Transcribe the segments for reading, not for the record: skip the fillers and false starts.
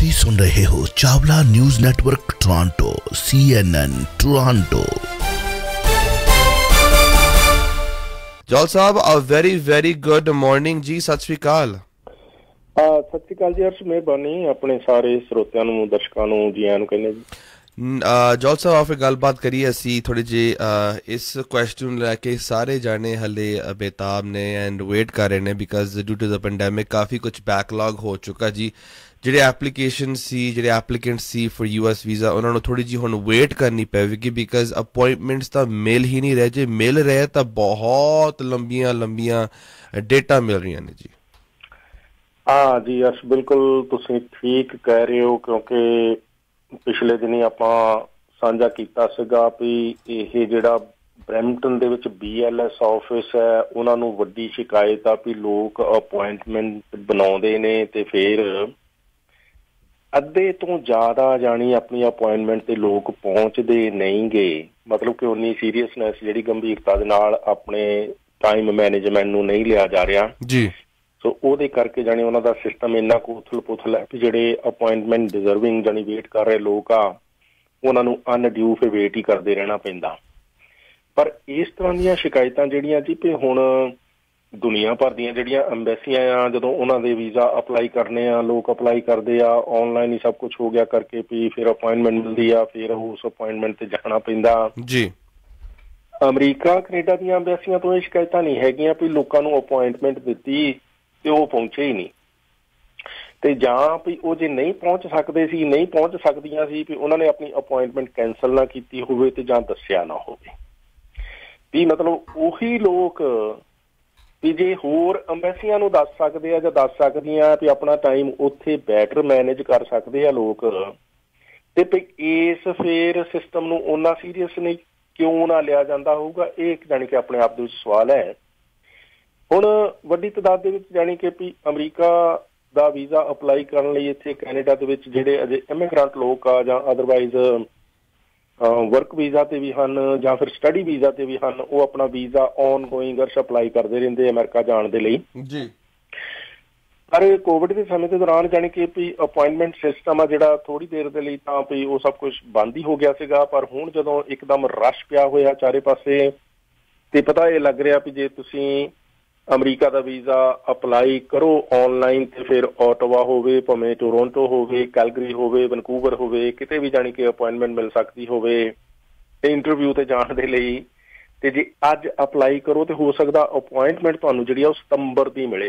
ਤੁਸੀਂ ਸੁਣ ਰਹੇ ਹੋ Chawla news network Toronto CNN Toronto. ਜੌਲ ਸਾਹਿਬ a very good morning ਜੀ। ਸਤਿ ਸ਼੍ਰੀ ਅਕਾਲ। ਸਤਿ ਸ਼੍ਰੀ ਅਕਾਲ ਜੀ। ਅਰਸ਼ ਮਿਹਰਬਾਨੀ ਆਪਣੇ ਸਾਰੇ ਸਰੋਤਿਆਂ ਨੂੰ ਦਰਸ਼ਕਾਂ ਨੂੰ ਜੀ ਆਇਆਂ ਨੂੰ ਕਹਿੰਦੇ ਜੀ। ਜੌਲ ਸਾਹਿਬ ਆਫਰ ਗੱਲਬਾਤ ਕਰੀਏ ਅਸੀਂ ਥੋੜੀ ਜਿਹੀ ਇਸ ਕੁਐਸਚਨ ਨੂੰ ਲੈ ਕੇ ਸਾਰੇ ਜਾਣੇ ਹਲੇ ਬੇਤਾਬ ਨੇ ਐਂਡ ਵੇਟ ਕਰ ਰਹੇ ਨੇ because due to the pandemic ਕਾਫੀ ਕੁਝ ਬੈਕਲੌਗ ਹੋ ਚੁੱਕਾ ਜੀ। ਜਿਹੜੇ ਐਪਲੀਕੇਸ਼ਨ ਸੀ ਜਿਹੜੇ ਐਪਲੀਕੈਂਟ ਸੀ ਫॉर US ਵੀਜ਼ਾ ਉਹਨਾਂ ਨੂੰ ਥੋੜੀ ਜਿਹੀ ਹੁਣ ਵੇਟ ਕਰਨੀ ਪਵੇਗੀ ਬਿਕਾਜ਼ ਅਪਾਇੰਟਮੈਂਟਸ ਤਾਂ ਮਿਲ ਹੀ ਨਹੀਂ ਰਹੇ। ਜੇ ਮਿਲ ਰਹੇ ਤਾਂ ਬਹੁਤ ਲੰਬੀਆਂ ਡੇਟਾਂ ਮਿਲ ਰਹੀਆਂ ਨੇ ਜੀ। ਹਾਂ ਜੀ ਅਰਸ਼ ਬਿਲਕੁਲ ਤੁਸੀਂ ਠੀਕ ਕਹਿ ਰਹੇ ਹੋ ਕਿਉਂਕਿ ਪਿਛਲੇ ਦਿਨੀ ਆਪਾਂ ਸਾਂਝਾ ਕੀਤਾ ਸੀਗਾ ਵੀ ਇਹ ਜਿਹੜਾ ਬਰੈਂਪਟਨ ਦੇ ਵਿੱਚ BLS ਆਫਿਸ ਹੈ ਉਹਨਾਂ ਨੂੰ ਵੱਡੀ ਸ਼ਿਕਾਇਤ ਆ ਵੀ ਲੋਕ ਅਪੁਆਇੰਟਮੈਂਟ ਬਣਾਉਂਦੇ ਨੇ ਤੇ ਫਿਰ ਅੱਧੇ ਤੋਂ ਜ਼ਿਆਦਾ ਜਾਣੀ ਆਪਣੀ ਅਪੁਆਇੰਟਮੈਂਟ ਤੇ ਲੋਕ ਪਹੁੰਚਦੇ ਨਹੀਂ ਗੇ। ਮਤਲਬ ਕਿ ਉਨੀ ਸੀਰੀਅਸਨੈਸ ਜਿਹੜੀ ਗੰਭੀਰਤਾ ਦੇ ਨਾਲ ਆਪਣੇ ਟਾਈਮ ਮੈਨੇਜਮੈਂਟ ਨੂੰ ਨਹੀਂ ਲਿਆ ਜਾ ਰਿਹਾ ਜੀ। ਸੋ ਉਹਦੇ ਕਰਕੇ ਜਾਣੀ ਉਹਨਾਂ ਦਾ ਸਿਸਟਮ ਇੰਨਾ ਕੁ ਉਥਲ ਪੁਥਲ ਹੈ ਵੀ ਜਿਹੜੇ ਅਪੁਆਇੰਟਮੈਂਟ ਡਿਜ਼ਰਵਿੰਗ ਜਾਣੀ ਵੇਟ ਕਰ ਰਹੇ ਲੋਕ ਆ ਉਹਨਾਂ ਨੂੰ ਅਨਡਿਊ ਫਿਰ ਵੇਟ ਹੀ ਕਰਦੇ ਰਹਿਣਾ ਪੈਂਦਾ। ਪਰ ਇਸ ਤਰ੍ਹਾਂ ਦੀਆਂ ਸ਼ਿਕਾਇਤਾਂ ਜਿਹੜੀਆਂ ਜੀ ਵੀ ਹੁਣ ਦੁਨੀਆ ਭਰ ਦੀਆਂ ਜਿਹੜੀਆਂ ਅੰਬੈਸੀਆਂ ਆ ਜਦੋਂ ਉਹਨਾਂ ਦੇ ਵੀਜ਼ਾ ਅਪਲਾਈ ਕਰਨੇ ਆ ਲੋਕ ਅਪਲਾਈ ਕਰਦੇ ਆ ਔਨਲਾਈਨ ਹੀ ਸਭ ਕੁਝ ਹੋ ਗਿਆ ਕਰਕੇ ਵੀ ਫਿਰ ਅਪੁਆਇੰਟਮੈਂਟ ਮਿਲਦੀ ਆ ਫਿਰ ਉਸ ਅਪੁਆਇੰਟਮੈਂਟ ਤੇ ਜਾਣਾ ਪੈਂਦਾ ਜੀ। ਅਮਰੀਕਾ ਕੈਨੇਡਾ ਦੀਆਂ ਅੰਬੈਸੀਆਂ ਤੋਂ ਇਹ ਸ਼ਿਕਾਇਤਾਂ ਨਹੀਂ ਹੈਗੀਆਂ ਵੀ ਲੋਕਾਂ ਨੂੰ ਅਪੁਆਇੰਟਮੈਂਟ ਦਿੱਤੀ ਤੇ ਉਹ ਪਹੁੰਚੇ ਹੀ ਨਹੀਂ ਤੇ ਜਾਂ ਵੀ ਉਹ ਜੇ ਨਹੀਂ ਪਹੁੰਚ ਸਕਦੇ ਸੀ ਨਹੀਂ ਪਹੁੰਚ ਸਕਦੀਆਂ ਸੀ ਵੀ ਉਹਨਾਂ ਨੇ ਆਪਣੀ ਅਪੁਆਇੰਟਮੈਂਟ ਕੈਂਸਲ ਨਾ ਕੀਤੀ ਹੋਵੇ ਤੇ ਜਾਂ ਦੱਸਿਆ ਨਾ ਹੋਵੇ ਵੀ ਮਤਲਬ ਉਹੀ ਲੋਕ ਵੀ ਜੇ ਹੋਰ ਅੰਬੈਸੀਆਂ ਨੂੰ ਦੱਸ ਸਕਦੇ ਆ ਜਾਂ ਦੱਸ ਸਕਦੀਆਂ ਵੀ ਆਪਣਾ ਟਾਈਮ ਉੱਥੇ ਬੈਟਰ ਮੈਨੇਜ ਕਰ ਸਕਦੇ ਆ ਲੋਕ ਤੇ ਇਸ ਫਿਰ ਸਿਸਟਮ ਨੂੰ ਓਨਾ ਸੀਰੀਅਸ ਨਹੀਂ ਕਿਉਂ ਨਾ ਲਿਆ ਜਾਂਦਾ ਹੋਊਗਾ। ਇਹ ਇੱਕ ਜਾਣੀ ਕਿ ਆਪਣੇ ਆਪ ਦੇ ਵਿੱਚ ਸਵਾਲ ਹੈ। ਹੁਣ ਵੱਡੀ ਤਾਦਾਦ ਦੇ ਵਿੱਚ ਜਾਣੀ ਕਿ ਵੀ ਅਮਰੀਕਾ ਦਾ ਵੀਜ਼ਾ ਅਪਲਾਈ ਕਰਨ ਲਈ ਇੱਥੇ ਕੈਨੇਡਾ ਦੇ ਵਿੱਚ ਜਿਹੜੇ ਅਜੇ ਇਮੀਗ੍ਰੈਂਟ ਲੋਕ ਆ ਜਾਂ ਅਦਰਵਾਈਜ਼ ਵਰਕ ਵੀਜ਼ਾ ਤੇ ਵੀ ਹਨ ਜਾਂ ਫਿਰ ਸਟੱਡੀ ਵੀਜ਼ਾ ਤੇ ਵੀ ਹਨ ਉਹ ਆਪਣਾ ਵੀਜ਼ਾ ਔਨ ਗੋਇੰਗ ਅਪਲਾਈ ਕਰਦੇ ਰਹਿੰਦੇ ਅਮਰੀਕਾ ਜਾਣ ਦੇ ਲਈ ਜੀ। ਪਰ ਕੋਵਿਡ ਦੇ ਸਮੇਂ ਦੇ ਦੌਰਾਨ ਜਾਣੀ ਕਿ ਵੀ ਅਪੁਆਇੰਟਮੈਂਟ ਸਿਸਟਮ ਆ ਜਿਹੜਾ ਥੋੜੀ ਦੇਰ ਦੇ ਲਈ ਤਾਂ ਵੀ ਉਹ ਸਭ ਕੁਝ ਬੰਦ ਹੀ ਹੋ ਗਿਆ ਸੀਗਾ। ਪਰ ਹੁਣ ਜਦੋਂ ਇੱਕਦਮ ਰਸ਼ ਪਿਆ ਹੋਇਆ ਚਾਰੇ ਪਾਸੇ ਤੇ ਪਤਾ ਇਹ ਲੱਗ ਰਿਹਾ ਵੀ ਜੇ ਤੁਸੀਂ ਅਮਰੀਕਾ ਦਾ ਵੀਜ਼ਾ ਅਪਲਾਈ ਕਰੋ ਔਨਲਾਈਨ ਤੇ ਫਿਰ ਓਟਾਵਾ ਹੋਵੇ ਭਾਵੇਂ ਟੋਰੋਂਟੋ ਹੋਵੇ ਕੈਲਗਰੀ ਹੋਵੇ ਵੈਨਕੂਵਰ ਹੋਵੇ ਕਿਤੇ ਵੀ ਜਾਣੀ ਕਿ ਅਪੁਆਇੰਟਮੈਂਟ ਮਿਲ ਸਕਦੀ ਹੋਵੇ ਤੇ ਇੰਟਰਵਿਊ ਤੇ ਜਾਣ ਦੇ ਲਈ ਤੇ ਜੇ ਅੱਜ ਅਪਲਾਈ ਕਰੋ ਤੇ ਹੋ ਸਕਦਾ ਅਪੁਆਇੰਟਮੈਂਟ ਤੁਹਾਨੂੰ ਜਿਹੜੀ ਆ ਉਹ ਸਤੰਬਰ ਦੀ ਮਿਲੇ।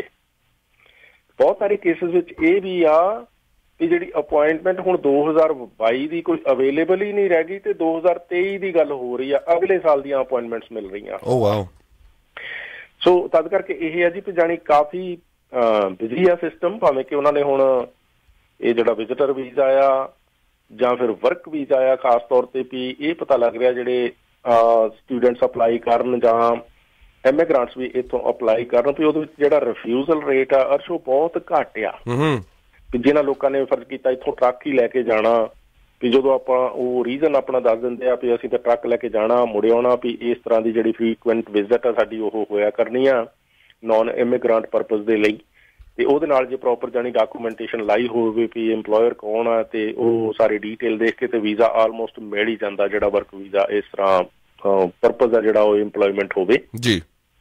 ਬਹੁਤ ਸਾਰੇ ਕੇਸਿਸ ਵਿੱਚ ਇਹ ਵੀ ਆ ਕਿ ਜਿਹੜੀ ਅਪੁਆਇੰਟਮੈਂਟ ਹੁਣ 2022 ਦੀ ਕੋਈ ਅਵੇਲੇਬਲ ਹੀ ਨਹੀਂ ਰਹਿ ਗਈ ਤੇ 2023 ਦੀ ਗੱਲ ਹੋ ਰਹੀ ਆ ਅਗਲੇ ਸਾਲ ਦੀਆਂ ਅਪੁਆਇੰਟਮੈਂਟਸ ਮਿਲ ਰਹੀਆਂ। ਓ ਵਾਓ। ਸੋ ਤਦ ਕਰਕੇ ਇਹ ਹੈ ਜੀ ਕਿ ਜਾਣੀ ਕਾਫੀ ਬਿਜ਼ੀ ਆ ਸਿਸਟਮ ਭਾਵੇਂ ਕਿ ਉਹਨਾਂ ਨੇ ਹੁਣ ਇਹ ਜਿਹੜਾ ਵਿਜ਼ਿਟਰ ਵੀਜ਼ਾ ਆ ਜਾਂ ਫਿਰ ਵਰਕ ਵੀਜ਼ਾ ਆ ਖਾਸ ਤੌਰ ਤੇ ਵੀ ਇਹ ਪਤਾ ਲੱਗ ਰਿਹਾ ਜਿਹੜੇ ਸਟੂਡੈਂਟਸ ਅਪਲਾਈ ਕਰਨ ਜਾਂ ਇਮੀਗ੍ਰੈਂਟਸ ਵੀ ਇੱਥੋਂ ਅਪਲਾਈ ਕਰਨ ਵੀ ਉਹਦੇ ਵਿੱਚ ਜਿਹੜਾ ਰਿਫਿਊਜ਼ਲ ਰੇਟ ਆ ਅਰਸ਼ ਉਹ ਬਹੁਤ ਘੱਟ ਆ। ਵੀ ਜਿਹਨਾਂ ਲੋਕਾਂ ਨੇ ਫਰਜ਼ ਕੀਤਾ ਇੱਥੋਂ ਟਰੱਕ ਹੀ ਲੈ ਕੇ ਜਾਣਾ ਵੀ ਜਦੋਂ ਆਪਾਂ ਉਹ ਰੀਜ਼ਨ ਆਪਣਾ ਦੱਸ ਦਿੰਦੇ ਆ ਵੀ ਅਸੀਂ ਤਾਂ ਟਰੱਕ ਲੈ ਕੇ ਜਾਣਾ ਮੁੜ ਆਉਣਾ ਵੀ ਇਸ ਤਰ੍ਹਾਂ ਦੀ ਜਿਹੜੀ ਫਰੀਕੁਐਂਟ ਵਿਜ਼ਿਟ ਆ ਸਾਡੀ ਉਹ ਹੋਇਆ ਕਰਨੀ ਆ ਨੋਨ ਇਮੀਗ੍ਰੈਂਟ ਪਰਪਜ਼ ਦੇ ਲਈ ਤੇ ਉਹਦੇ ਨਾਲ ਜੇ ਪ੍ਰੋਪਰ ਜਾਣੀ ਡਾਕੂਮੈਂਟੇਸ਼ਨ ਲਾਈ ਹੋਵੇ ਵੀ ਇੰਪਲੋਇਰ ਕੌਣ ਆ ਤੇ ਉਹ ਸਾਰੀ ਡੀਟੇਲ ਦੇਖ ਕੇ ਤੇ ਵੀਜ਼ਾ ਆਲਮੋਸਟ ਮਿਲ ਹੀ ਜਾਂਦਾ ਜਿਹੜਾ ਵਰਕ ਵੀਜ਼ਾ ਇਸ ਤਰ੍ਹਾਂ ਪਰਪਜ਼ ਆ ਜਿਹੜਾ ਉਹ ਇੰਪਲੋਇਮੈਂਟ ਹੋਵੇ ਜੀ।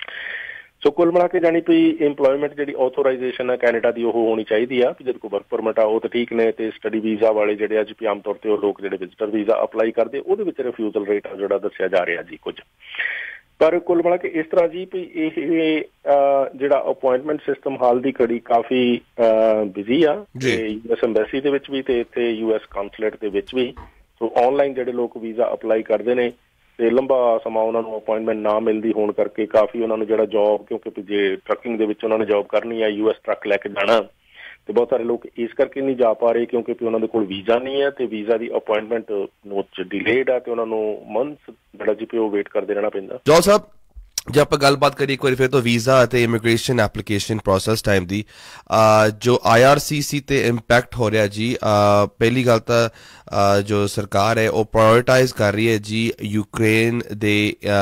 ਸੋ ਕੁੱਲ ਮਿਲਾ ਕੇ ਜਾਣੀ ਵੀ ਇੰਪਲੋਇਮੈਂਟ ਜਿਹੜੀ ਆਥੋਰਾਈਜ਼ੇਸ਼ਨ ਹੈ ਕੈਨੇਡਾ ਦੀ ਉਹ ਹੋਣੀ ਚਾਹੀਦੀ ਆ ਵੀ ਜਦ ਕੋਈ ਵਰਕ ਪਰਮਿਟ ਆ ਉਹ ਤਾਂ ਠੀਕ ਨੇ ਤੇ ਸਟੱਡੀ ਵੀਜ਼ਾ ਵਾਲੇ ਜਿਹੜੇ ਅੱਜ ਵੀ ਆਮ ਤੌਰ ਤੇ ਉਹ ਲੋਕ ਜਿਹੜੇ ਵਿਜ਼ਿਟਰ ਵੀਜ਼ਾ ਅਪਲਾਈ ਕਰਦੇ ਉਹਦੇ ਵਿੱਚ ਰਿਫਿਊਜ਼ਲ ਰੇਟ ਆ ਜਿਹੜਾ ਦੱਸਿਆ ਜਾ ਰਿਹਾ ਜੀ ਕੁਝ। ਪਰ ਕੁੱਲ ਮਿਲਾ ਕੇ ਇਸ ਤਰ੍ਹਾਂ ਜੀ ਵੀ ਇਹ ਜਿਹੜਾ ਅਪੁਆਇੰਟਮੈਂਟ ਸਿਸਟਮ ਹਾਲ ਦੀ ਘੜੀ ਕਾਫੀ ਬਿਜ਼ੀ ਆ ਤੇ US ਐਮਬੈਸੀ ਦੇ ਵਿੱਚ ਵੀ ਤੇ ਇੱਥੇ US ਕਾਉਂਸਲੇਟ ਦੇ ਵਿੱਚ ਵੀ। ਸੋ ਔਨਲਾਈਨ ਜਿਹੜੇ ਲੋਕ ਵੀਜ਼ਾ ਅਪਲਾਈ ਕਰਦੇ ਨੇ ਤੇ ਲੰਬਾ ਸਮਾਂ ਉਹਨਾਂ ਨੂੰ ਅਪੁਆਇੰਟਮੈਂਟ ਨਾ ਮਿਲਦੀ ਹੋਣ ਕਰਕੇ ਕਾਫੀ ਉਹਨਾਂ ਨੂੰ ਜਿਹੜਾ ਜੋਬ ਕਿਉਂਕਿ ਜੇ ਟਰੱਕਿੰਗ ਦੇ ਵਿੱਚ ਉਹਨਾਂ ਨੇ ਜੋਬ ਕਰਨੀ ਆ US ਟਰੱਕ ਲੈ ਕੇ ਜਾਣਾ ਤੇ ਬਹੁਤ ਸਾਰੇ ਲੋਕ ਇਸ ਕਰਕੇ ਨਹੀਂ ਜਾ ਪਾ ਰਹੇ ਕਿਉਂਕਿ ਉਹਨਾਂ ਦੇ ਕੋਲ ਵੀਜ਼ਾ ਨਹੀਂ ਹੈ ਤੇ ਵੀਜ਼ਾ ਦੀ ਅਪੁਆਇੰਟਮੈਂਟ ਨੋਟ ਡਿਲੇਡ ਆ ਤੇ ਉਹਨਾਂ ਨੂੰ ਮੰਥਸ ਜਿਹੜਾ ਜੀ ਉਹ ਵੇਟ ਕਰਦੇ ਰਹਿਣਾ ਪੈਂਦਾ। ਜੌਲ ਸਾਹਿਬ ਜੇ ਆਪਾਂ ਗੱਲਬਾਤ ਕਰੀਏ ਇੱਕ ਵਾਰੀ ਫਿਰ ਤੋਂ ਵੀਜ਼ਾ ਅਤੇ ਇਮੀਗ੍ਰੇਸ਼ਨ ਐਪਲੀਕੇਸ਼ਨ ਪ੍ਰੋਸੈਸ ਟਾਈਮ ਦੀ ਜੋ IRCC ਤੇ ਇੰਪੈਕਟ ਹੋ ਰਿਹਾ ਜੀ, ਪਹਿਲੀ ਗੱਲ ਤਾਂ ਜੋ ਸਰਕਾਰ ਹੈ ਉਹ ਪ੍ਰਾਇੋਰਟਾਈਜ਼ ਕਰ ਰਹੀ ਹੈ ਜੀ ਯੂਕਰੇਨ ਦੇ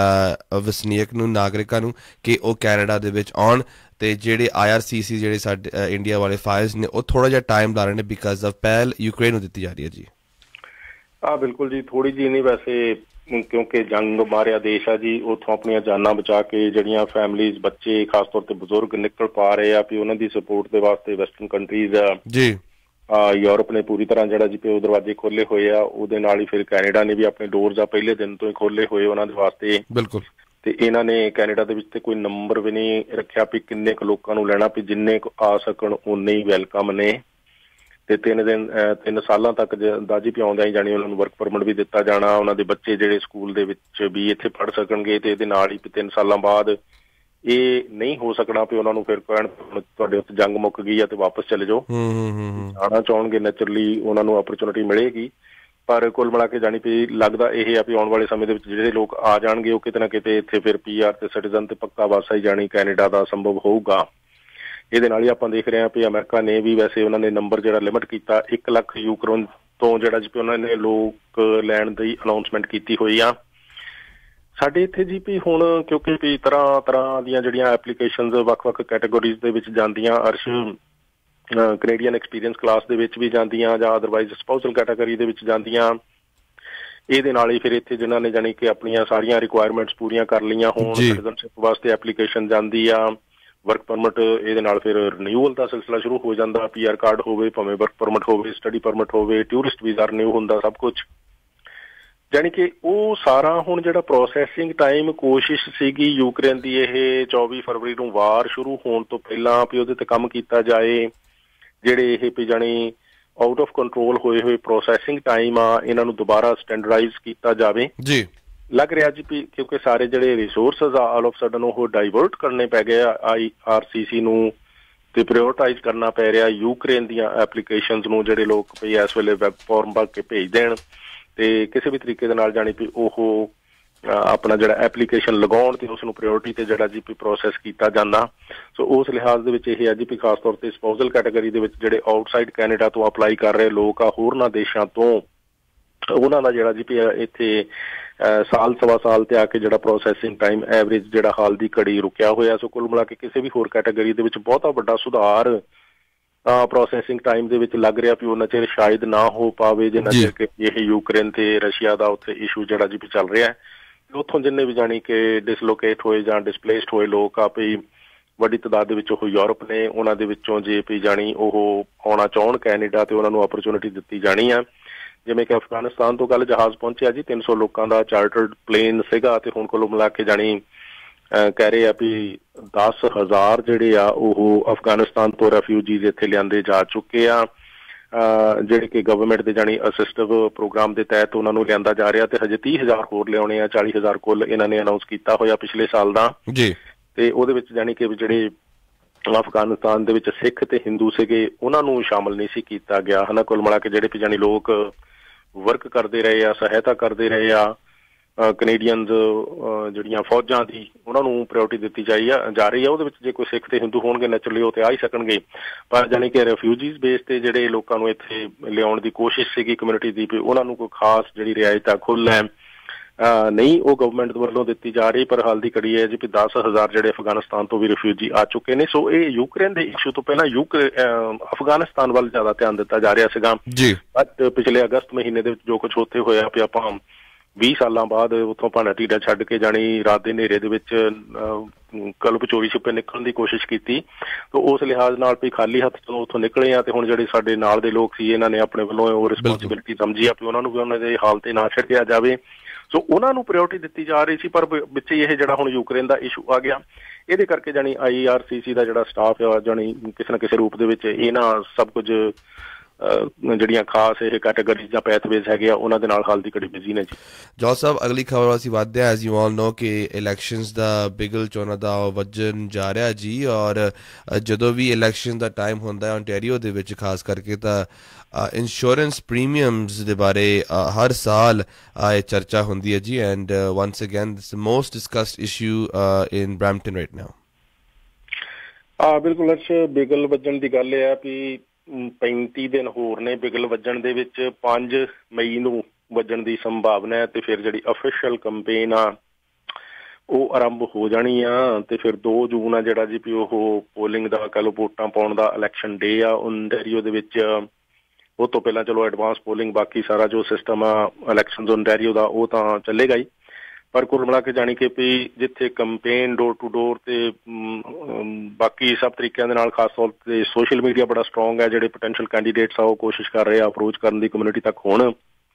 ਵਸਨੀਕ ਨੂੰ, ਨਾਗਰਿਕਾਂ ਨੂੰ, ਕਿ ਉਹ ਕੈਨੇਡਾ ਦੇ ਵਿੱਚ ਆਉਣ, ਤੇ ਜਿਹੜੇ IRCC ਜਿਹੜੇ ਸਾਡੇ ਇੰਡੀਆ ਵਾਲੇ ਫਾਈਲਸ ਨੇ ਉਹ ਥੋੜਾ ਜਿਹਾ ਟਾਈਮ ਲਾ ਰਹੇ ਨੇ ਬਿਕਾਜ਼ ਆਫ ਪਹਿਲ ਯੂਕਰੇਨ ਨੂੰ ਦਿੱਤੀ ਜਾ ਰਹੀ ਹੈ ਜੀ। ਬਿਲਕੁਲ ਜੀ, ਥੋੜੀ ਜਿਹੀ ਨਹੀਂ ਵੈਸੇ, ਕਿਉਂਕਿ ਜੰਗ ਮਾਰਿਆ ਦੇਸ਼ ਆ ਜੀ, ਉੱਥੋਂ ਆਪਣੀਆਂ ਜਾਨਾਂ ਬਚਾ ਕੇ ਜਿਹੜੀਆਂ ਫੈਮਲੀਜ਼, ਬੱਚੇ, ਖਾਸ ਤੌਰ ਤੇ ਬਜ਼ੁਰਗ ਨਿਕਲ ਪਾ ਰਹੇ ਆ, ਵੀ ਉਹਨਾਂ ਦੀ ਸਪੋਰਟ ਦੇ ਵਾਸਤੇ ਵੈਸਟਰਨ ਕੰਟਰੀਜ਼ ਜੀ, ਯੂਰਪ ਨੇ ਪੂਰੀ ਤਰ੍ਹਾਂ ਜਿਹੜਾ ਜੀ ਉਹ ਦਰਵਾਜ਼ੇ ਖੋਲੇ ਹੋਏ ਆ। ਉਹਦੇ ਨਾਲ ਹੀ ਫਿਰ ਕੈਨੇਡਾ ਨੇ ਵੀ ਆਪਣੇ ਡੋਰਸ ਆ ਪਹਿਲੇ ਦਿਨ ਤੋਂ ਹੀ ਖੋਲੇ ਹੋਏ ਉਹਨਾਂ ਦੇ ਵਾਸਤੇ। ਬਿਲਕੁਲ। ਤੇ ਇਹਨਾਂ ਨੇ ਕੈਨੇਡਾ ਦੇ ਵਿੱਚ ਤੇ ਕੋਈ ਨੰਬਰ ਵੀ ਨਹੀਂ ਰੱਖਿਆ ਵੀ ਕਿੰਨੇ ਕੁ ਲੋਕਾਂ ਨੂੰ ਲੈਣਾ, ਵੀ ਜਿੰਨੇ ਕੁ ਆ ਸਕਣ ਉਨੇ ਹੀ ਵੈਲਕਮ ਨੇ। ਤੇ 3 ਸਾਲਾਂ ਤੱਕ ਦਾ ਜੀ ਆਉਂਦਿਆਂ ਹੀ ਜਾਣੀ ਉਹਨਾਂ ਨੂੰ ਵਰਕ ਪਰਮਿਟ ਵੀ ਦਿੱਤਾ ਜਾਣਾ। ਉਹਨਾਂ ਦੇ ਬੱਚੇ ਜਿਹੜੇ ਸਕੂਲ ਦੇ ਵਿੱਚ ਵੀ ਇੱਥੇ ਪੜ੍ਹ ਸਕਣਗੇ। ਤੇ ਇਹਦੇ ਨਾਲ ਹੀ 3 ਸਾਲਾਂ ਬਾਅਦ ਇਹ ਨਹੀਂ ਹੋ ਸਕਣਾ ਵੀ ਉਹਨਾਂ ਨੂੰ ਫਿਰ ਕਹਿਣ ਤੁਹਾਡੇ ਉੱਤੇ ਜੰਗ ਮੁੱਕ ਗਈ ਆ ਤੇ ਵਾਪਸ ਚਲੇ ਜਾਓ। ਆਉਣਾ ਚਾਹਣਗੇ ਨੈਚੁਰਲੀ ਉਹਨਾਂ ਨੂੰ ਅਪਰਚੁਨਿਟੀ ਮਿਲੇਗੀ। ਪਰ ਕੁੱਲ ਮਿਲਾ ਕੇ ਜਾਣੀ ਵੀ ਲੱਗਦਾ ਇਹ ਆ ਵੀ ਆਉਣ ਵਾਲੇ ਸਮੇਂ ਦੇ ਵਿੱਚ ਜਿਹੜੇ ਲੋਕ ਆ ਜਾਣਗੇ ਉਹ ਕਿਤੇ ਨਾ ਕਿਤੇ ਇੱਥੇ ਫਿਰ PR ਤੇ ਸਿਟੀਜ਼ਨ ਤੇ ਪੱਕਾ ਵਾਸਾ ਹੀ ਜਾਣੀ ਕੈਨੇਡਾ ਦਾ ਸੰਭਵ ਹੋਊਗਾ। ਇਹਦੇ ਨਾਲ ਹੀ ਆਪਾਂ ਦੇਖ ਰਹੇ ਹਾਂ ਵੀ ਅਮਰੀਕਾ ਨੇ ਵੀ ਵੈਸੇ ਉਹਨਾਂ ਨੇ ਨੰਬਰ ਜਿਹੜਾ ਲਿਮਿਟ ਕੀਤਾ 1 ਲੱਖ ਯੂਕਰੇਨ ਤੋਂ ਜਿਹੜਾ ਜੀ ਉਹਨਾਂ ਨੇ ਲੋਕ ਲੈਣ ਦੀ ਅਨਾਊਂਸਮੈਂਟ ਕੀਤੀ ਹੋਈ ਆ। ਸਾਡੇ ਇੱਥੇ ਜੀ ਵੀ ਹੁਣ ਕਿਉਂਕਿ ਵੀ ਤਰ੍ਹਾਂ ਦੀਆਂ ਜਿਹੜੀਆਂ ਐਪਲੀਕੇਸ਼ਨਜ਼ ਵੱਖ-ਵੱਖ ਕੈਟਾਗੋਰੀਜ਼ ਦੇ ਵਿੱਚ ਜਾਂਦੀਆਂ, ਅਰਸ਼ ਕੈਨੇਡੀਅਨ ਐਕਸਪੀਰੀਅੰਸ ਕਲਾਸ ਦੇ ਵਿੱਚ ਵੀ ਜਾਂਦੀਆਂ ਜਾਂ ਅਦਰਵਾਈਜ਼ ਸਪਾਊਸਲ ਕੈਟਾਗਰੀ ਦੇ ਵਿੱਚ ਜਾਂਦੀਆਂ। ਇਹਦੇ ਨਾਲ ਹੀ ਫਿਰ ਇੱਥੇ ਜਿਨ੍ਹਾਂ ਨੇ ਜਾਣੀ ਕਿ ਆਪਣੀਆਂ ਸਾਰੀਆਂ ਰਿਕੁਆਇਰਮੈਂਟਸ ਪੂਰੀਆਂ ਕਰ ਲਈਆਂ ਹੋਣ, ਸਿਟੀਜ਼ਨਸ਼ਿਪ ਵਾਸਤੇ ਐਪਲੀਕੇਸ਼ਨ ਜਾਂਦੀ ਆ, ਵਰਕ ਪਰਮਿਟ ਇਹਦੇ ਨਾਲ ਫਿਰ ਰਿਨਿਊਅਲ ਦਾ ਸਿਲਸਿਲਾ ਸ਼ੁਰੂ ਹੋ ਜਾਂਦਾ। PR ਕਾਰਡ ਹੋਵੇ, ਭਾਵੇਂ ਵਰਕ ਪਰਮਿਟ ਹੋਵੇ, ਸਟੱਡੀ ਪਰਮਿਟ ਹੋਵੇ, ਟੂਰਿਸਟ ਵੀਜ਼ਾ ਰਿਨਿਊ ਹੁੰਦਾ, ਸਭ ਕੁਝ ਜਾਣੀ ਕਿ ਉਹ ਸਾਰਾ ਹੁਣ ਜਿਹੜਾ ਪ੍ਰੋਸੈਸਿੰਗ ਟਾਈਮ ਕੋਸ਼ਿਸ਼ ਸੀਗੀ ਯੂਕਰੇਨ ਦੀ ਇਹ 24 ਫਰਵਰੀ ਨੂੰ ਵਾਰ ਸ਼ੁਰੂ ਹੋਣ ਤੋਂ ਪਹਿਲਾਂ ਵੀ ਉਹਦੇ ਤੇ ਕੰਮ ਕੀਤਾ ਜਾਏ। ਜਿਹੜੇ ਇਹ ਵੀ ਜਾਣੀ ਆਊਟ ਆਫ ਕੰਟਰੋਲ ਹੋਏ ਪ੍ਰੋਸੈਸਿੰਗ ਟਾਈਮ ਆ ਇਹਨਾਂ ਨੂੰ ਦੁਬਾਰਾ ਸਟੈਂਡਰਡਾਈਜ਼ ਕੀਤਾ ਜਾਵੇ ਜੀ। ਲੱਗ ਰਿਹਾ ਜੀ ਵੀ ਕਿਉਂਕਿ ਸਾਰੇ ਜਿਹੜੇ ਰਿਸੋਰਸਿਸ ਆ ਆਲ ਆਫ ਸਡਨ ਉਹ ਡਾਈਵਰਟ ਕਰਨੇ ਪੈ ਗਏ ਆ IRCC ਨੂੰ ਤੇ ਪ੍ਰਾਇੋਰਟਾਈਜ਼ ਕਰਨਾ ਪੈ ਰਿਹਾ ਯੂਕਰੇਨ ਦੀਆਂ ਐਪਲੀਕੇਸ਼ਨਸ ਨੂੰ, ਜਿਹੜੇ ਲੋਕ ਵੀ ਇਸ ਵੇਲੇ ਵੈਬ ਫਾਰਮ ਭਰ ਕੇ ਭੇਜ ਦੇਣ ਤੇ ਕਿਸੇ ਵੀ ਤਰੀਕੇ ਦੇ ਨਾਲ ਜਾਣੀ ਵੀ ਉਹ ਆਪਣਾ ਜਿਹੜਾ ਐਪਲੀਕੇਸ਼ਨ ਲਗਾਉਣ ਤੇ ਉਸ ਨੂੰ ਪ੍ਰਾਇੋਰਟੀ ਤੇ ਜਿਹੜਾ ਜੀ ਪ੍ਰੋਸੈਸ ਕੀਤਾ ਜਾਂਦਾ। ਸੋ ਉਸ ਲਿਹਾਜ਼ ਦੇ ਵਿੱਚ ਇਹ ਹੈ ਜੀ ਵੀ ਖਾਸ ਤੌਰ ਤੇ ਸਪਾਊਸਲ ਕੈਟਾਗਰੀ ਦੇ ਵਿੱਚ ਜਿਹੜੇ ਆਊਟਸਾਈਡ ਕੈਨੇਡਾ ਤੋਂ ਅਪਲਾਈ ਕਰ ਰਹੇ ਲੋਕ ਆ ਹੋਰਨਾਂ ਦੇਸ਼ਾਂ ਤੋਂ, ਉਹਨਾਂ ਦਾ ਜਿਹੜਾ ਜੀ ਇੱਥੇ ਸਾਲ ਸਵਾ ਸਾਲ ਤੇ ਆ ਕੇ ਜਿਹੜਾ ਪ੍ਰੋਸੈਸਿੰਗ ਟਾਈਮ ਐਵਰੇਜ ਜਿਹੜਾ ਹਾਲ ਦੀ ਘੜੀ ਰੁਕਿਆ ਹੋਇਆ। ਸੋ ਕੁੱਲ ਮਿਲਾ ਕੇ ਕਿਸੇ ਵੀ ਹੋਰ ਕੈਟਾਗਰੀ ਦੇ ਵਿੱਚ ਬਹੁਤਾ ਵੱਡਾ ਸੁਧਾਰ ਪ੍ਰੋਸੈਸਿੰਗ ਟਾਈਮ ਦੇ ਵਿੱਚ ਲੱਗ ਰਿਹਾ ਵੀ ਉਹਨਾਂ ਚਿਰ ਸ਼ਾਇਦ ਨਾ ਹੋ ਪਾਵੇ ਜਿੰਨਾ ਚਿਰ ਕਿ ਇਹ ਯੂਕਰੇਨ ਤੇ ਰਸ਼ੀਆ ਦਾ ਉੱਥੇ ਇਸ਼ੂ ਜਿਹੜਾ ਜੀ ਚੱਲ ਰਿਹਾ। ਉੱਥੋਂ ਜਿੰਨੇ ਵੀ ਜਾਣੀ ਕਿ ਡਿਸਲੋਕੇਟ ਹੋਏ ਜਾਂ ਡਿਸਪਲੇਸਡ ਹੋਏ ਲੋਕ ਆ ਵੀ ਵੱਡੀ ਤਾਦਾਦ ਦੇ ਵਿੱਚ ਉਹ ਯੂਰਪ ਨੇ, ਉਹਨਾਂ ਦੇ ਵਿੱਚੋਂ ਜੇ ਵੀ ਜਾਣੀ ਉਹ ਆਉਣਾ ਚਾਹੁਣ ਕੈਨੇਡਾ ਤੇ ਉਹਨਾਂ ਨੂੰ ਅਪਰਚੁਨਿਟੀ ਦਿੱਤੀ ਜਾਣੀ ਆ। ਜਿਵੇਂ ਕਿ ਅਫਗਾਨਿਸਤਾਨ ਤੋਂ ਕੱਲ੍ਹ ਜਹਾਜ਼ ਪਹੁੰਚਿਆ ਜੀ 300 ਲੋਕਾਂ ਦਾ ਚਾਰਟਰਡ ਪਲੇਨ ਸੀਗਾ ਤੇ ਹੁਣ ਕੋਲੋਂ ਮਿਲਾ ਕੇ ਜਾਣੀ ਕਹਿ ਰਹੇ ਆ ਵੀ 10,000 ਜਿਹੜੇ ਆ ਉਹ ਅਫਗਾਨਿਸਤਾਨ ਤੋਂ ਰੈਫਿਊਜੀਜ਼ ਇੱਥੇ ਲਿਆਂਦੇ ਜਾ ਚੁੱਕੇ ਆ, ਜਿਹੜੇ ਕਿ ਗਵਰਨਮੈਂਟ ਦੇ ਜਾਣੀ ਅਸਿਸਟਿਵ ਪ੍ਰੋਗਰਾਮ ਦੇ ਤਹਿਤ ਉਹਨਾਂ ਨੂੰ ਲਿਆਂਦਾ ਜਾ ਰਿਹਾ ਤੇ ਹਜੇ 30,000 ਹੋਰ ਲਿਆਉਣੇ ਆ। 40,000 ਕੁੱਲ ਇਹਨਾਂ ਨੇ ਅਨਾਊਂਸ ਕੀਤਾ ਹੋਇਆ ਪਿਛਲੇ ਸਾਲ ਦਾ ਜੀ। ਤੇ ਉਹਦੇ ਵਿੱਚ ਜਾਣੀ ਕਿ ਜਿਹੜੇ ਅਫਗਾਨਿਸਤਾਨ ਦੇ ਵਿੱਚ ਸਿੱਖ ਤੇ ਹਿੰਦੂ ਸੀਗੇ ਉਹਨਾਂ ਨੂੰ ਸ਼ਾਮਲ ਨਹੀਂ ਸੀ ਕੀਤਾ ਗਿਆ ਹਨਾ। ਕੁੱਲ ਮਿਲਾ ਕੇ ਜਿਹੜੇ ਵੀ ਜਾਣੀ ਲੋਕ ਵਰਕ ਕਰਦੇ ਰਹੇ ਆ, ਸਹਾਇਤਾ ਕਰਦੇ ਰਹੇ ਆ ਕੈਨੇਡੀਅਨਜ਼ ਜਿਹੜੀਆਂ ਫੌਜਾਂ ਦੀ, ਉਹਨਾਂ ਨੂੰ ਪ੍ਰਾਇੋਰਟੀ ਦਿੱਤੀ ਜਾ ਰਹੀ ਆ। ਉਹਦੇ ਵਿੱਚ ਜੇ ਕੋਈ ਸਿੱਖ ਤੇ ਹਿੰਦੂ ਹੋਣਗੇ ਨੈਚੁਰਲੀ ਉਹ ਤੇ ਆ ਹੀ ਸਕਣਗੇ, ਪਰ ਜਾਣੀ ਕਿ ਰੈਫਿਊਜੀਜ਼ ਬੇਸ ਤੇ ਜਿਹੜੇ ਲੋਕਾਂ ਨੂੰ ਇੱਥੇ ਲਿਆਉਣ ਦੀ ਕੋਸ਼ਿਸ਼ ਸੀਗੀ ਕਮਿਊਨਿਟੀ ਦੀ, ਉਹਨਾਂ ਨੂੰ ਕੋਈ ਖਾਸ ਜਿਹੜੀ ਰਿਆਇਤ ਆ ਖੁੱਲ੍ਹ ਹੈ ਨਹੀਂ ਉਹ ਗਵਰਨਮੈਂਟ ਵੱਲੋਂ ਦਿੱਤੀ ਜਾ ਰਹੀ। ਪਰ ਹਾਲ ਦੀ ਘੜੀ ਹੈ ਜੀ ਵੀ 10,000 ਜਿਹੜੇ ਅਫਗਾਨਿਸਤਾਨ ਤੋਂ ਵੀ ਰੈਫਿਊਜੀ ਆ ਚੁੱਕੇ ਨੇ। ਸੋ ਇਹ ਯੂਕਰੇਨ ਦੇ ਇਸ਼ੂ ਤੋਂ ਪਹਿਲਾਂ ਅਫਗਾਨਿਸਤਾਨ ਵੱਲ ਜ਼ਿਆਦਾ ਧਿਆਨ ਦਿੱਤਾ ਜਾ ਰਿਹਾ ਸੀਗਾ ਜੀ। ਬਟ ਪਿਛਲੇ ਅਗਸਤ ਮਹੀਨੇ ਦੇ ਵਿੱਚ ਜੋ ਕੁਝ ਉੱਥੇ ਹੋਇਆ ਵੀ ਆਪਾਂ 20 ਸਾਲਾਂ ਬਾਅਦ ਉੱਥੋਂ ਭਾਣਾ ਟੀਡਾ ਛੱਡ ਕੇ ਜਾਣੀ ਰਾਤ ਦੇ ਹਨੇਰੇ ਦੇ ਵਿੱਚ ਕਲਪ ਚੋਰੀ ਛਿਪੇ ਨਿਕਲਣ ਦੀ ਕੋਸ਼ਿਸ਼ ਕੀਤੀ। ਤਾਂ ਉਸ ਲਿਹਾਜ਼ ਨਾਲ ਵੀ ਖਾਲੀ ਹੱਥ ਤੋਂ ਉੱਥੋਂ ਨਿਕਲੇ ਆ ਤੇ ਹੁਣ ਜਿਹੜੇ ਸਾਡੇ ਨਾਲ ਦੇ ਲੋਕ ਸੀ ਇਹਨਾਂ ਨੇ ਆਪਣੇ ਵੱਲੋਂ ਉਹ ਰਿਸਪੌਂਸਿਬਿਲਿਟੀ ਸਮਝੀ ਆ ਵੀ ਉਹਨਾਂ ਨੂੰ ਵੀ ਉਹਨਾਂ ਦੇ ਹਾਲ ਤੇ ਨਾ ਛੱਡਿਆ ਜਾਵੇ। ਸੋ ਉਹਨਾਂ ਨੂੰ ਪ੍ਰਾਇੋਰਟੀ ਦਿੱਤੀ ਜਾ ਰਹੀ ਸੀ, ਪਰ ਵਿੱਚ ਇਹ ਜਿਹੜਾ ਹੁਣ ਯੂਕਰੇਨ ਦਾ ਇਸ਼ੂ ਆ ਗਿਆ ਇਹਦੇ ਕਰਕੇ ਜਾਣੀ IRCC ਦਾ ਜਿਹੜਾ ਸਟਾਫ ਆ ਜਾਣੀ ਕਿਸੇ ਨਾ ਕਿਸੇ ਰੂਪ ਦੇ ਵਿੱਚ ਇਹਨਾਂ ਸਭ ਕੁਝ ਜਿਹੜੀਆਂ ਖਾਸ ਇਹ ਕੈਟਾਗਰੀ ਜਾਂ ਪੈਥਵੇਜ਼ ਹੈਗੇ ਆ ਉਹਨਾਂ ਦੇ ਨਾਲ ਹਾਲ ਦੀ ਘੜੀ ਬਿਜ਼ੀ ਨੇ ਜੀ। ਜੋਲ ਸਾਹਿਬ, ਅਗਲੀ ਖਬਰ ਅਸੀਂ ਵਧਦੇ ਹਾਂ। ਐਜ਼ ਯੂ ਆਲ ਨੋ ਕਿ ਇਲੈਕਸ਼ਨਸ ਦਾ ਬਿਗਲ ਚੋਣਾਂ ਦਾ ਵੱਜਣ ਜਾ ਰਿਹਾ ਜੀ, ਔਰ ਜਦੋਂ ਵੀ ਇਲੈਕਸ਼ਨ ਦਾ ਟਾਈਮ ਹੁੰਦਾ ਹੈ ਓਨਟਾਰੀਓ ਦੇ ਵਿੱਚ ਖਾਸ ਕਰਕੇ ਤਾਂ ਇੰਸ਼ੋਰੈਂਸ ਪ੍ਰੀਮੀਅਮਸ ਦੇ ਬਾਰੇ ਹਰ ਸਾਲ ਇਹ ਚਰਚਾ ਹੁੰਦੀ ਹੈ ਜੀ। And once again this most discussed issue in Brampton right now. ਬਿਲਕੁਲ ਅਰਸ਼, ਬਿਗਲ ਵੱਜਣ ਦੀ ਗੱਲ ਇਹ ਆ ਵੀ 35 ਦਿਨ ਹੋਰ ਨੇ ਬਿਗਲ ਵੱਜਣ ਦੇ ਵਿੱਚ। 5 ਮਈ ਨੂੰ ਵੱਜਣ ਦੀ ਸੰਭਾਵਨਾ ਹੈ ਤੇ ਫਿਰ ਜਿਹੜੀ ਅਫੀਸ਼ੀਅਲ ਕੰਪੇਨ ਆ ਉਹ ਆਰੰਭ ਹੋ ਜਾਣੀ ਆ ਤੇ ਫਿਰ 2 ਜੂਨ ਆ ਜਿਹੜਾ ਜੀ ਵੀ ਉਹ ਪੋਲਿੰਗ ਦਾ ਕਹਿ ਲਓ ਵੋਟਾਂ ਪਾਉਣ ਦਾ ਇਲੈਕਸ਼ਨ ਡੇ ਆ ਓਨਟਾਰੀਓ ਦੇ ਵਿੱਚ। ਉਹ ਤੋਂ ਪਹਿਲਾਂ ਚਲੋ ਐਡਵਾਂਸ ਪੋਲਿੰਗ ਬਾਕੀ ਸਾਰਾ ਜੋ ਸਿਸਟਮ ਆ ਇਲੈਕਸ਼ਨਸ ਓਨਟਾਰੀਓ ਦਾ ਉਹ ਤਾਂ ਚੱਲੇਗਾ ਹੀ, ਪਰ ਕੁੱਲ ਮਿਲਾ ਕੇ ਜਾਣੀ ਕਿ ਵੀ ਜਿੱਥੇ ਕੰਪੇਨ ਡੋਰ ਟੂ ਡੋਰ ਤੇ ਬਾਕੀ ਸਭ ਤਰੀਕਿਆਂ ਦੇ ਨਾਲ ਖਾਸ ਤੌਰ ਤੇ ਸੋਸ਼ਲ ਮੀਡੀਆ ਬੜਾ ਸਟਰੋਂਗ ਹੈ, ਜਿਹੜੇ ਪੋਟੈਂਸ਼ੀਅਲ ਕੈਂਡੀਡੇਟਸ ਆ ਉਹ ਕੋਸ਼ਿਸ਼ ਕਰ ਰਹੇ ਆ ਅਪਰੋਚ ਕਰਨ ਦੀ ਕਮਿਊਨਿਟੀ ਤੱਕ। ਹੁਣ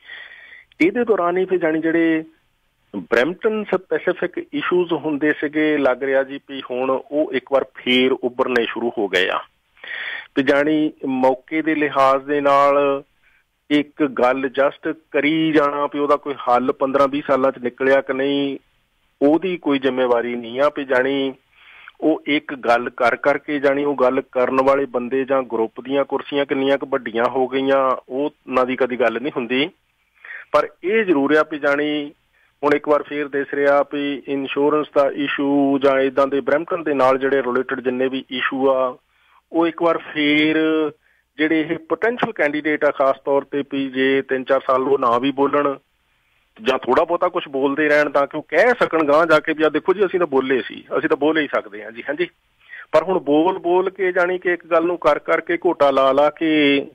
ਇਹਦੇ ਦੌਰਾਨ ਹੀ ਫਿਰ ਜਾਣੀ ਜਿਹੜੇ ਬਰੈਂਪਟਨ ਸਪੈਸੀਫਿਕ ਇਸ਼ੂਜ਼ ਹੁੰਦੇ ਸੀਗੇ ਲੱਗ ਰਿਹਾ ਜੀ ਵੀ ਹੁਣ ਉਹ ਇੱਕ ਵਾਰ ਫੇਰ ਉੱਭਰਨੇ ਸ਼ੁਰੂ ਹੋ ਗਏ ਆ ਤੇ ਜਾਣੀ ਮੌਕੇ ਦੇ ਲਿਹਾਜ਼ ਦੇ ਨਾਲ ਇੱਕ ਗੱਲ ਜਸਟ ਕਰੀ ਜਾਣਾ ਵੀ ਉਹਦਾ ਕੋਈ ਹੱਲ 15-20 ਸਾਲਾਂ 'ਚ ਨਿਕਲਿਆ ਕਿ ਨਹੀਂ ਉਹਦੀ ਕੋਈ ਜ਼ਿੰਮੇਵਾਰੀ ਨਹੀਂ ਆ ਵੀ ਜਾਣੀ ਉਹ ਇੱਕ ਗੱਲ ਕਰ ਕਰਕੇ ਜਾਣੀ ਉਹ ਗੱਲ ਕਰਨ ਵਾਲੇ ਬੰਦੇ ਜਾਂ ਗਰੁੱਪ ਦੀਆਂ ਕੁਰਸੀਆਂ ਕਿੰਨੀਆਂ ਕੁ ਵੱਡੀਆਂ ਹੋ ਗਈਆਂ ਉਹ ਉਹਨਾਂ ਦੀ ਕਦੀ ਗੱਲ ਨਹੀਂ ਹੁੰਦੀ। ਪਰ ਇਹ ਜ਼ਰੂਰ ਆ ਵੀ ਜਾਣੀ ਹੁਣ ਇੱਕ ਵਾਰ ਫੇਰ ਦਿਸ ਰਿਹਾ ਵੀ ਇੰਸ਼ੋਰੈਂਸ ਦਾ ਇਸ਼ੂ ਜਾਂ ਇੱਦਾਂ ਦੇ ਬਰੈਂਪਟਨ ਦੇ ਨਾਲ ਜਿਹੜੇ ਰਿਲੇਟਡ ਜਿੰਨੇ ਵੀ ਇਸ਼ੂ ਆ ਉਹ ਇੱਕ ਵਾਰ ਫੇਰ ਜਿਹੜੇ ਇਹ ਪੋਟੈਂਸ਼ੀਅਲ ਕੈਂਡੀਡੇਟ ਆ ਖਾਸ ਤੌਰ ਤੇ ਵੀ ਜੇ 3-4 ਸਾਲ ਉਹ ਨਾ ਵੀ ਬੋਲਣ ਜਾਂ ਥੋੜਾ ਬਹੁਤਾ ਕੁਛ ਬੋਲਦੇ ਰਹਿਣ ਤਾਂ ਕਿ ਉਹ ਕਹਿ ਸਕਣ ਗਾਂਹ ਜਾ ਕੇ ਵੀ ਆ ਦੇਖੋ ਜੀ ਅਸੀਂ ਤਾਂ ਬੋਲੇ ਸੀ, ਅਸੀਂ ਤਾਂ ਬੋਲ ਹੀ ਸਕਦੇ ਹਾਂ ਜੀ। ਹਾਂਜੀ, ਪਰ ਹੁਣ ਬੋਲ ਕੇ ਜਾਣੀ ਕਿ ਇੱਕ ਗੱਲ ਨੂੰ ਕਰ ਕਰਕੇ ਘੋਟਾ ਲਾ ਕੇ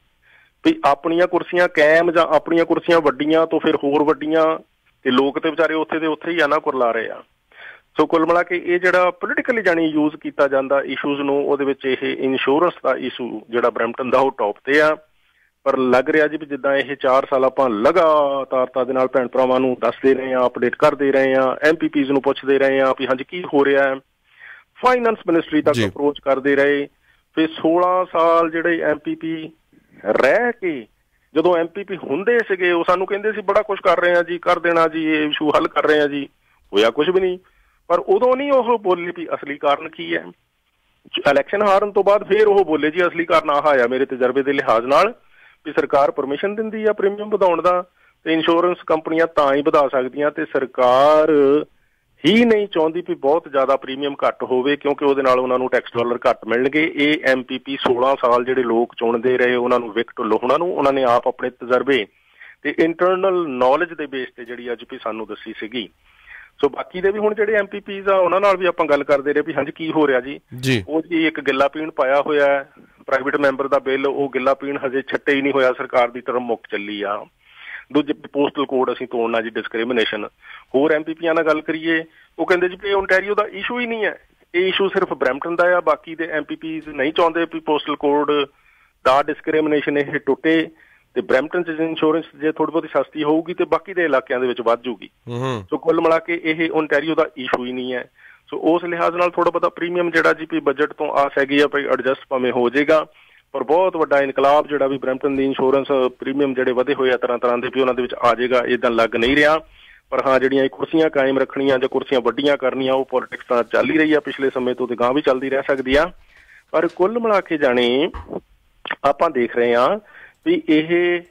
ਵੀ ਆਪਣੀਆਂ ਕੁਰਸੀਆਂ ਕਾਇਮ ਜਾਂ ਆਪਣੀਆਂ ਕੁਰਸੀਆਂ ਵੱਡੀਆਂ ਤੋਂ ਫਿਰ ਹੋਰ ਵੱਡੀਆਂ ਤੇ ਲੋਕ ਤੇ ਵਿਚਾਰੇ ਉੱਥੇ ਦੇ ਉੱਥੇ ਹੀ ਆ ਨਾ ਕੁਰਲਾ ਰਹੇ ਆ। ਸੋ ਕੁੱਲ ਮਿਲਾ ਕੇ ਇਹ ਜਿਹੜਾ ਪੋਲੀਟੀਕਲੀ ਜਾਣੀ ਯੂਜ਼ ਕੀਤਾ ਜਾਂਦਾ ਇਸ਼ੂਜ਼ ਨੂੰ ਉਹਦੇ ਵਿੱਚ ਇਹ ਇੰਸ਼ੋਰੈਂਸ ਦਾ ਇਸ਼ੂ ਜਿਹੜਾ ਬਰੈਂਪਟਨ ਦਾ ਉਹ ਟੌਪ ਤੇ ਆ। ਪਰ ਲੱਗ ਰਿਹਾ ਜੀ ਵੀ ਜਿੱਦਾਂ ਇਹ 4 ਸਾਲ ਆਪਾਂ ਲਗਾਤਾਰਤਾ ਦੇ ਨਾਲ ਭੈਣ ਭਰਾਵਾਂ ਨੂੰ ਦੱਸਦੇ ਰਹੇ ਹਾਂ, ਅਪਡੇਟ ਕਰਦੇ ਰਹੇ ਹਾਂ, MPPs ਨੂੰ ਪੁੱਛਦੇ ਰਹੇ ਹਾਂ ਵੀ ਹਾਂਜੀ ਕੀ ਹੋ ਰਿਹਾ ਹੈ, ਫਾਈਨੈਂਸ ਮਿਨਿਸਟਰੀ ਤੱਕ ਅਪਰੋਚ ਕਰਦੇ ਰਹੇ। ਫਿਰ 16 ਸਾਲ ਜਿਹੜੇ MPP ਰਹਿ ਕੇ ਜਦੋਂ MPP ਹੁੰਦੇ ਸੀਗੇ ਉਹ ਸਾਨੂੰ ਕਹਿੰਦੇ ਸੀ ਬੜਾ ਕੁਛ ਕਰ ਰਹੇ ਹਾਂ ਜੀ, ਕਰ ਦੇਣਾ ਜੀ, ਇਹ ਇਸ਼ੂ ਹੱਲ ਕਰ ਰਹੇ ਹਾਂ ਜੀ, ਹੋਇਆ ਕੁਛ ਵੀ ਨਹੀਂ। ਪਰ ਉਦੋਂ ਨਹੀਂ ਉਹ ਬੋਲੇ ਵੀ ਅਸਲੀ ਕਾਰਨ ਕੀ ਹੈ। ਇਲੈਕਸ਼ਨ ਹਾਰਨ ਤੋਂ ਬਾਅਦ ਫਿਰ ਉਹ ਬੋਲੇ ਜੀ ਅਸਲੀ ਕਾਰਨ ਆਹ ਆਇਆ ਮੇਰੇ ਤਜਰਬੇ ਦੇ ਲਿਹਾਜ਼ ਨਾਲ ਵੀ ਸਰਕਾਰ ਪਰਮਿਸ਼ਨ ਦਿੰਦੀ ਆ ਪ੍ਰੀਮੀਅਮ ਵਧਾਉਣ ਦਾ ਤੇ ਇੰਸ਼ੋਰੈਂਸ ਕੰਪਨੀਆਂ ਤਾਂ ਹੀ ਵਧਾ ਸਕਦੀਆਂ ਤੇ ਸਰਕਾਰ ਹੀ ਨਹੀਂ ਚਾਹੁੰਦੀ ਵੀ ਬਹੁਤ ਜ਼ਿਆਦਾ ਪ੍ਰੀਮੀਅਮ ਘੱਟ ਹੋਵੇ ਕਿਉਂਕਿ ਉਹਦੇ ਨਾਲ ਉਹਨਾਂ ਨੂੰ ਟੈਕਸ ਡਾਲਰ ਘੱਟ ਮਿਲਣਗੇ। ਇਹ MPP 16 ਸਾਲ ਜਿਹੜੇ ਲੋਕ ਚੁਣਦੇ ਰਹੇ ਉਹਨਾਂ ਨੂੰ ਵਿਕਟ ਲੋਹਣਾ ਨੂੰ ਉਹਨਾਂ ਨੇ ਆਪ ਆਪਣੇ ਤਜਰਬੇ ਤੇ ਇੰਟਰਨਲ ਨੌਲੇਜ ਦੇ ਬੇਸ ਤੇ ਜਿਹੜੀ ਅੱਜ ਵੀ ਸਾਨੂੰ ਦੱਸੀ ਸੀਗੀ। ਸੋ ਬਾਕੀ ਦੇ ਵੀ ਹੁਣ ਜਿਹੜੇ MPPs ਆ ਉਹਨਾਂ ਨਾਲ ਵੀ ਆਪਾਂ ਗੱਲ ਕਰਦੇ ਰਹੇ ਵੀ ਹਾਂਜੀ ਕੀ ਹੋ ਰਿਹਾ ਜੀ। ਉਹ ਜੀ ਇੱਕ ਗਿੱਲਾ ਪੀਣ ਪਾਇਆ ਹੋਇਆ ਪ੍ਰਾਈਵੇਟ ਮੈਂਬਰ ਦਾ ਬਿੱਲ, ਉਹ ਗਿੱਲਾ ਪੀਣ ਹਜੇ ਛੱਟੇ ਹੀ ਨਹੀਂ ਹੋਇਆ, ਸਰਕਾਰ ਦੀ ਤਰਫ ਮੁੱਕ ਚੱਲੀ ਆ। ਦੂਜੇ ਪੋਸਟਲ ਕੋਡ ਅਸੀਂ ਤੋੜਨਾ ਜੀ, ਡਿਸਕ੍ਰਿਮੀਨੇਸ਼ਨ। ਹੋਰ MPPs ਨਾਲ ਗੱਲ ਕਰੀਏ ਉਹ ਕਹਿੰਦੇ ਜੀ ਵੀ ਓਨਟਾਰੀਓ ਦਾ ਇਸ਼ੂ ਹੀ ਨਹੀਂ ਹੈ, ਇਹ ਇਸ਼ੂ ਸਿਰਫ ਬਰੈਂਪਟਨ ਦਾ ਆ, ਬਾਕੀ ਦੇ MPPs ਨਹੀਂ ਚਾਹੁੰਦੇ ਵੀ ਪੋਸਟਲ ਕੋਡ ਦਾ ਡਿਸਕ੍ਰਿਮੀਨੇਸ਼ਨ ਇਹ ਟੁੱਟੇ ਤੇ ਬਰੈਂਪਟਨ 'ਚ ਇੰਸ਼ੋਰੈਂਸ ਜੇ ਥੋੜੀ ਬਹੁਤੀ ਸਸਤੀ ਹੋਊਗੀ ਤੇ ਬਾਕੀ ਦੇ ਇਲਾਕਿਆਂ ਦੇ ਵਿੱਚ ਵੱਧ ਜੂਗੀ। ਸੋ ਕੁੱਲ ਮਿਲਾ ਕੇ ਇਹ ਓਨਟਾਰੀਓ ਦਾ ਇਸ਼ੂ ਹੀ ਨਹੀਂ ਹੈ। ਸੋ ਉਸ ਲਿਹਾਜ਼ ਨਾਲ ਥੋੜਾ ਬਹੁਤਾ ਪ੍ਰੀਮੀਅਮ ਜਿਹੜਾ ਜੀ ਬਜਟ ਤੋਂ ਆਸ ਹੈਗੀ ਆ ਭਾਈ ਐਡਜਸਟ ਭਾਵੇਂ ਹੋ ਜਾਏਗਾ, ਪਰ ਬਹੁਤ ਵੱਡਾ ਇਨਕਲਾਬ ਜਿਹੜਾ ਵੀ ਬਰੈਂਪਟਨ ਦੀ ਇੰਸ਼ੋਰੈਂਸ ਪ੍ਰੀਮੀਅਮ ਜਿਹੜੇ ਵਧੇ ਹੋਏ ਆ ਤਰ੍ਹਾਂ ਦੇ ਵੀ ਉਹਨਾਂ ਦੇ ਵਿੱਚ ਆ ਜਾਏਗਾ ਇੱਦਾਂ ਲੱਗ ਨਹੀਂ ਰਿਹਾ। ਪਰ ਹਾਂ ਜਿਹੜੀਆਂ ਇਹ ਕੁਰਸੀਆਂ ਕਾਇਮ ਰੱਖਣੀਆਂ ਜਾਂ ਕੁਰਸੀਆਂ ਵੱਡੀਆਂ ਕਰਨੀਆਂ ਉਹ ਪੋਲੀਟਿਕਸ ਤਾਂ ਚੱਲ ਹੀ ਰਹੀ ਆ ਪਿਛਲੇ ਸਮੇਂ ਤੋਂ ਤੇ ਗਾਂ ਵੀ ਚੱਲਦੀ ਰਹਿ ਸਕਦੀ ਆ। ਪਰ ਕੁੱਲ ਮਿਲਾ ਕੇ ਜਾਣੇ ਆਪਾਂ ਦੇਖ ਰਹੇ ਹਾਂ ਵੀ ਇਹ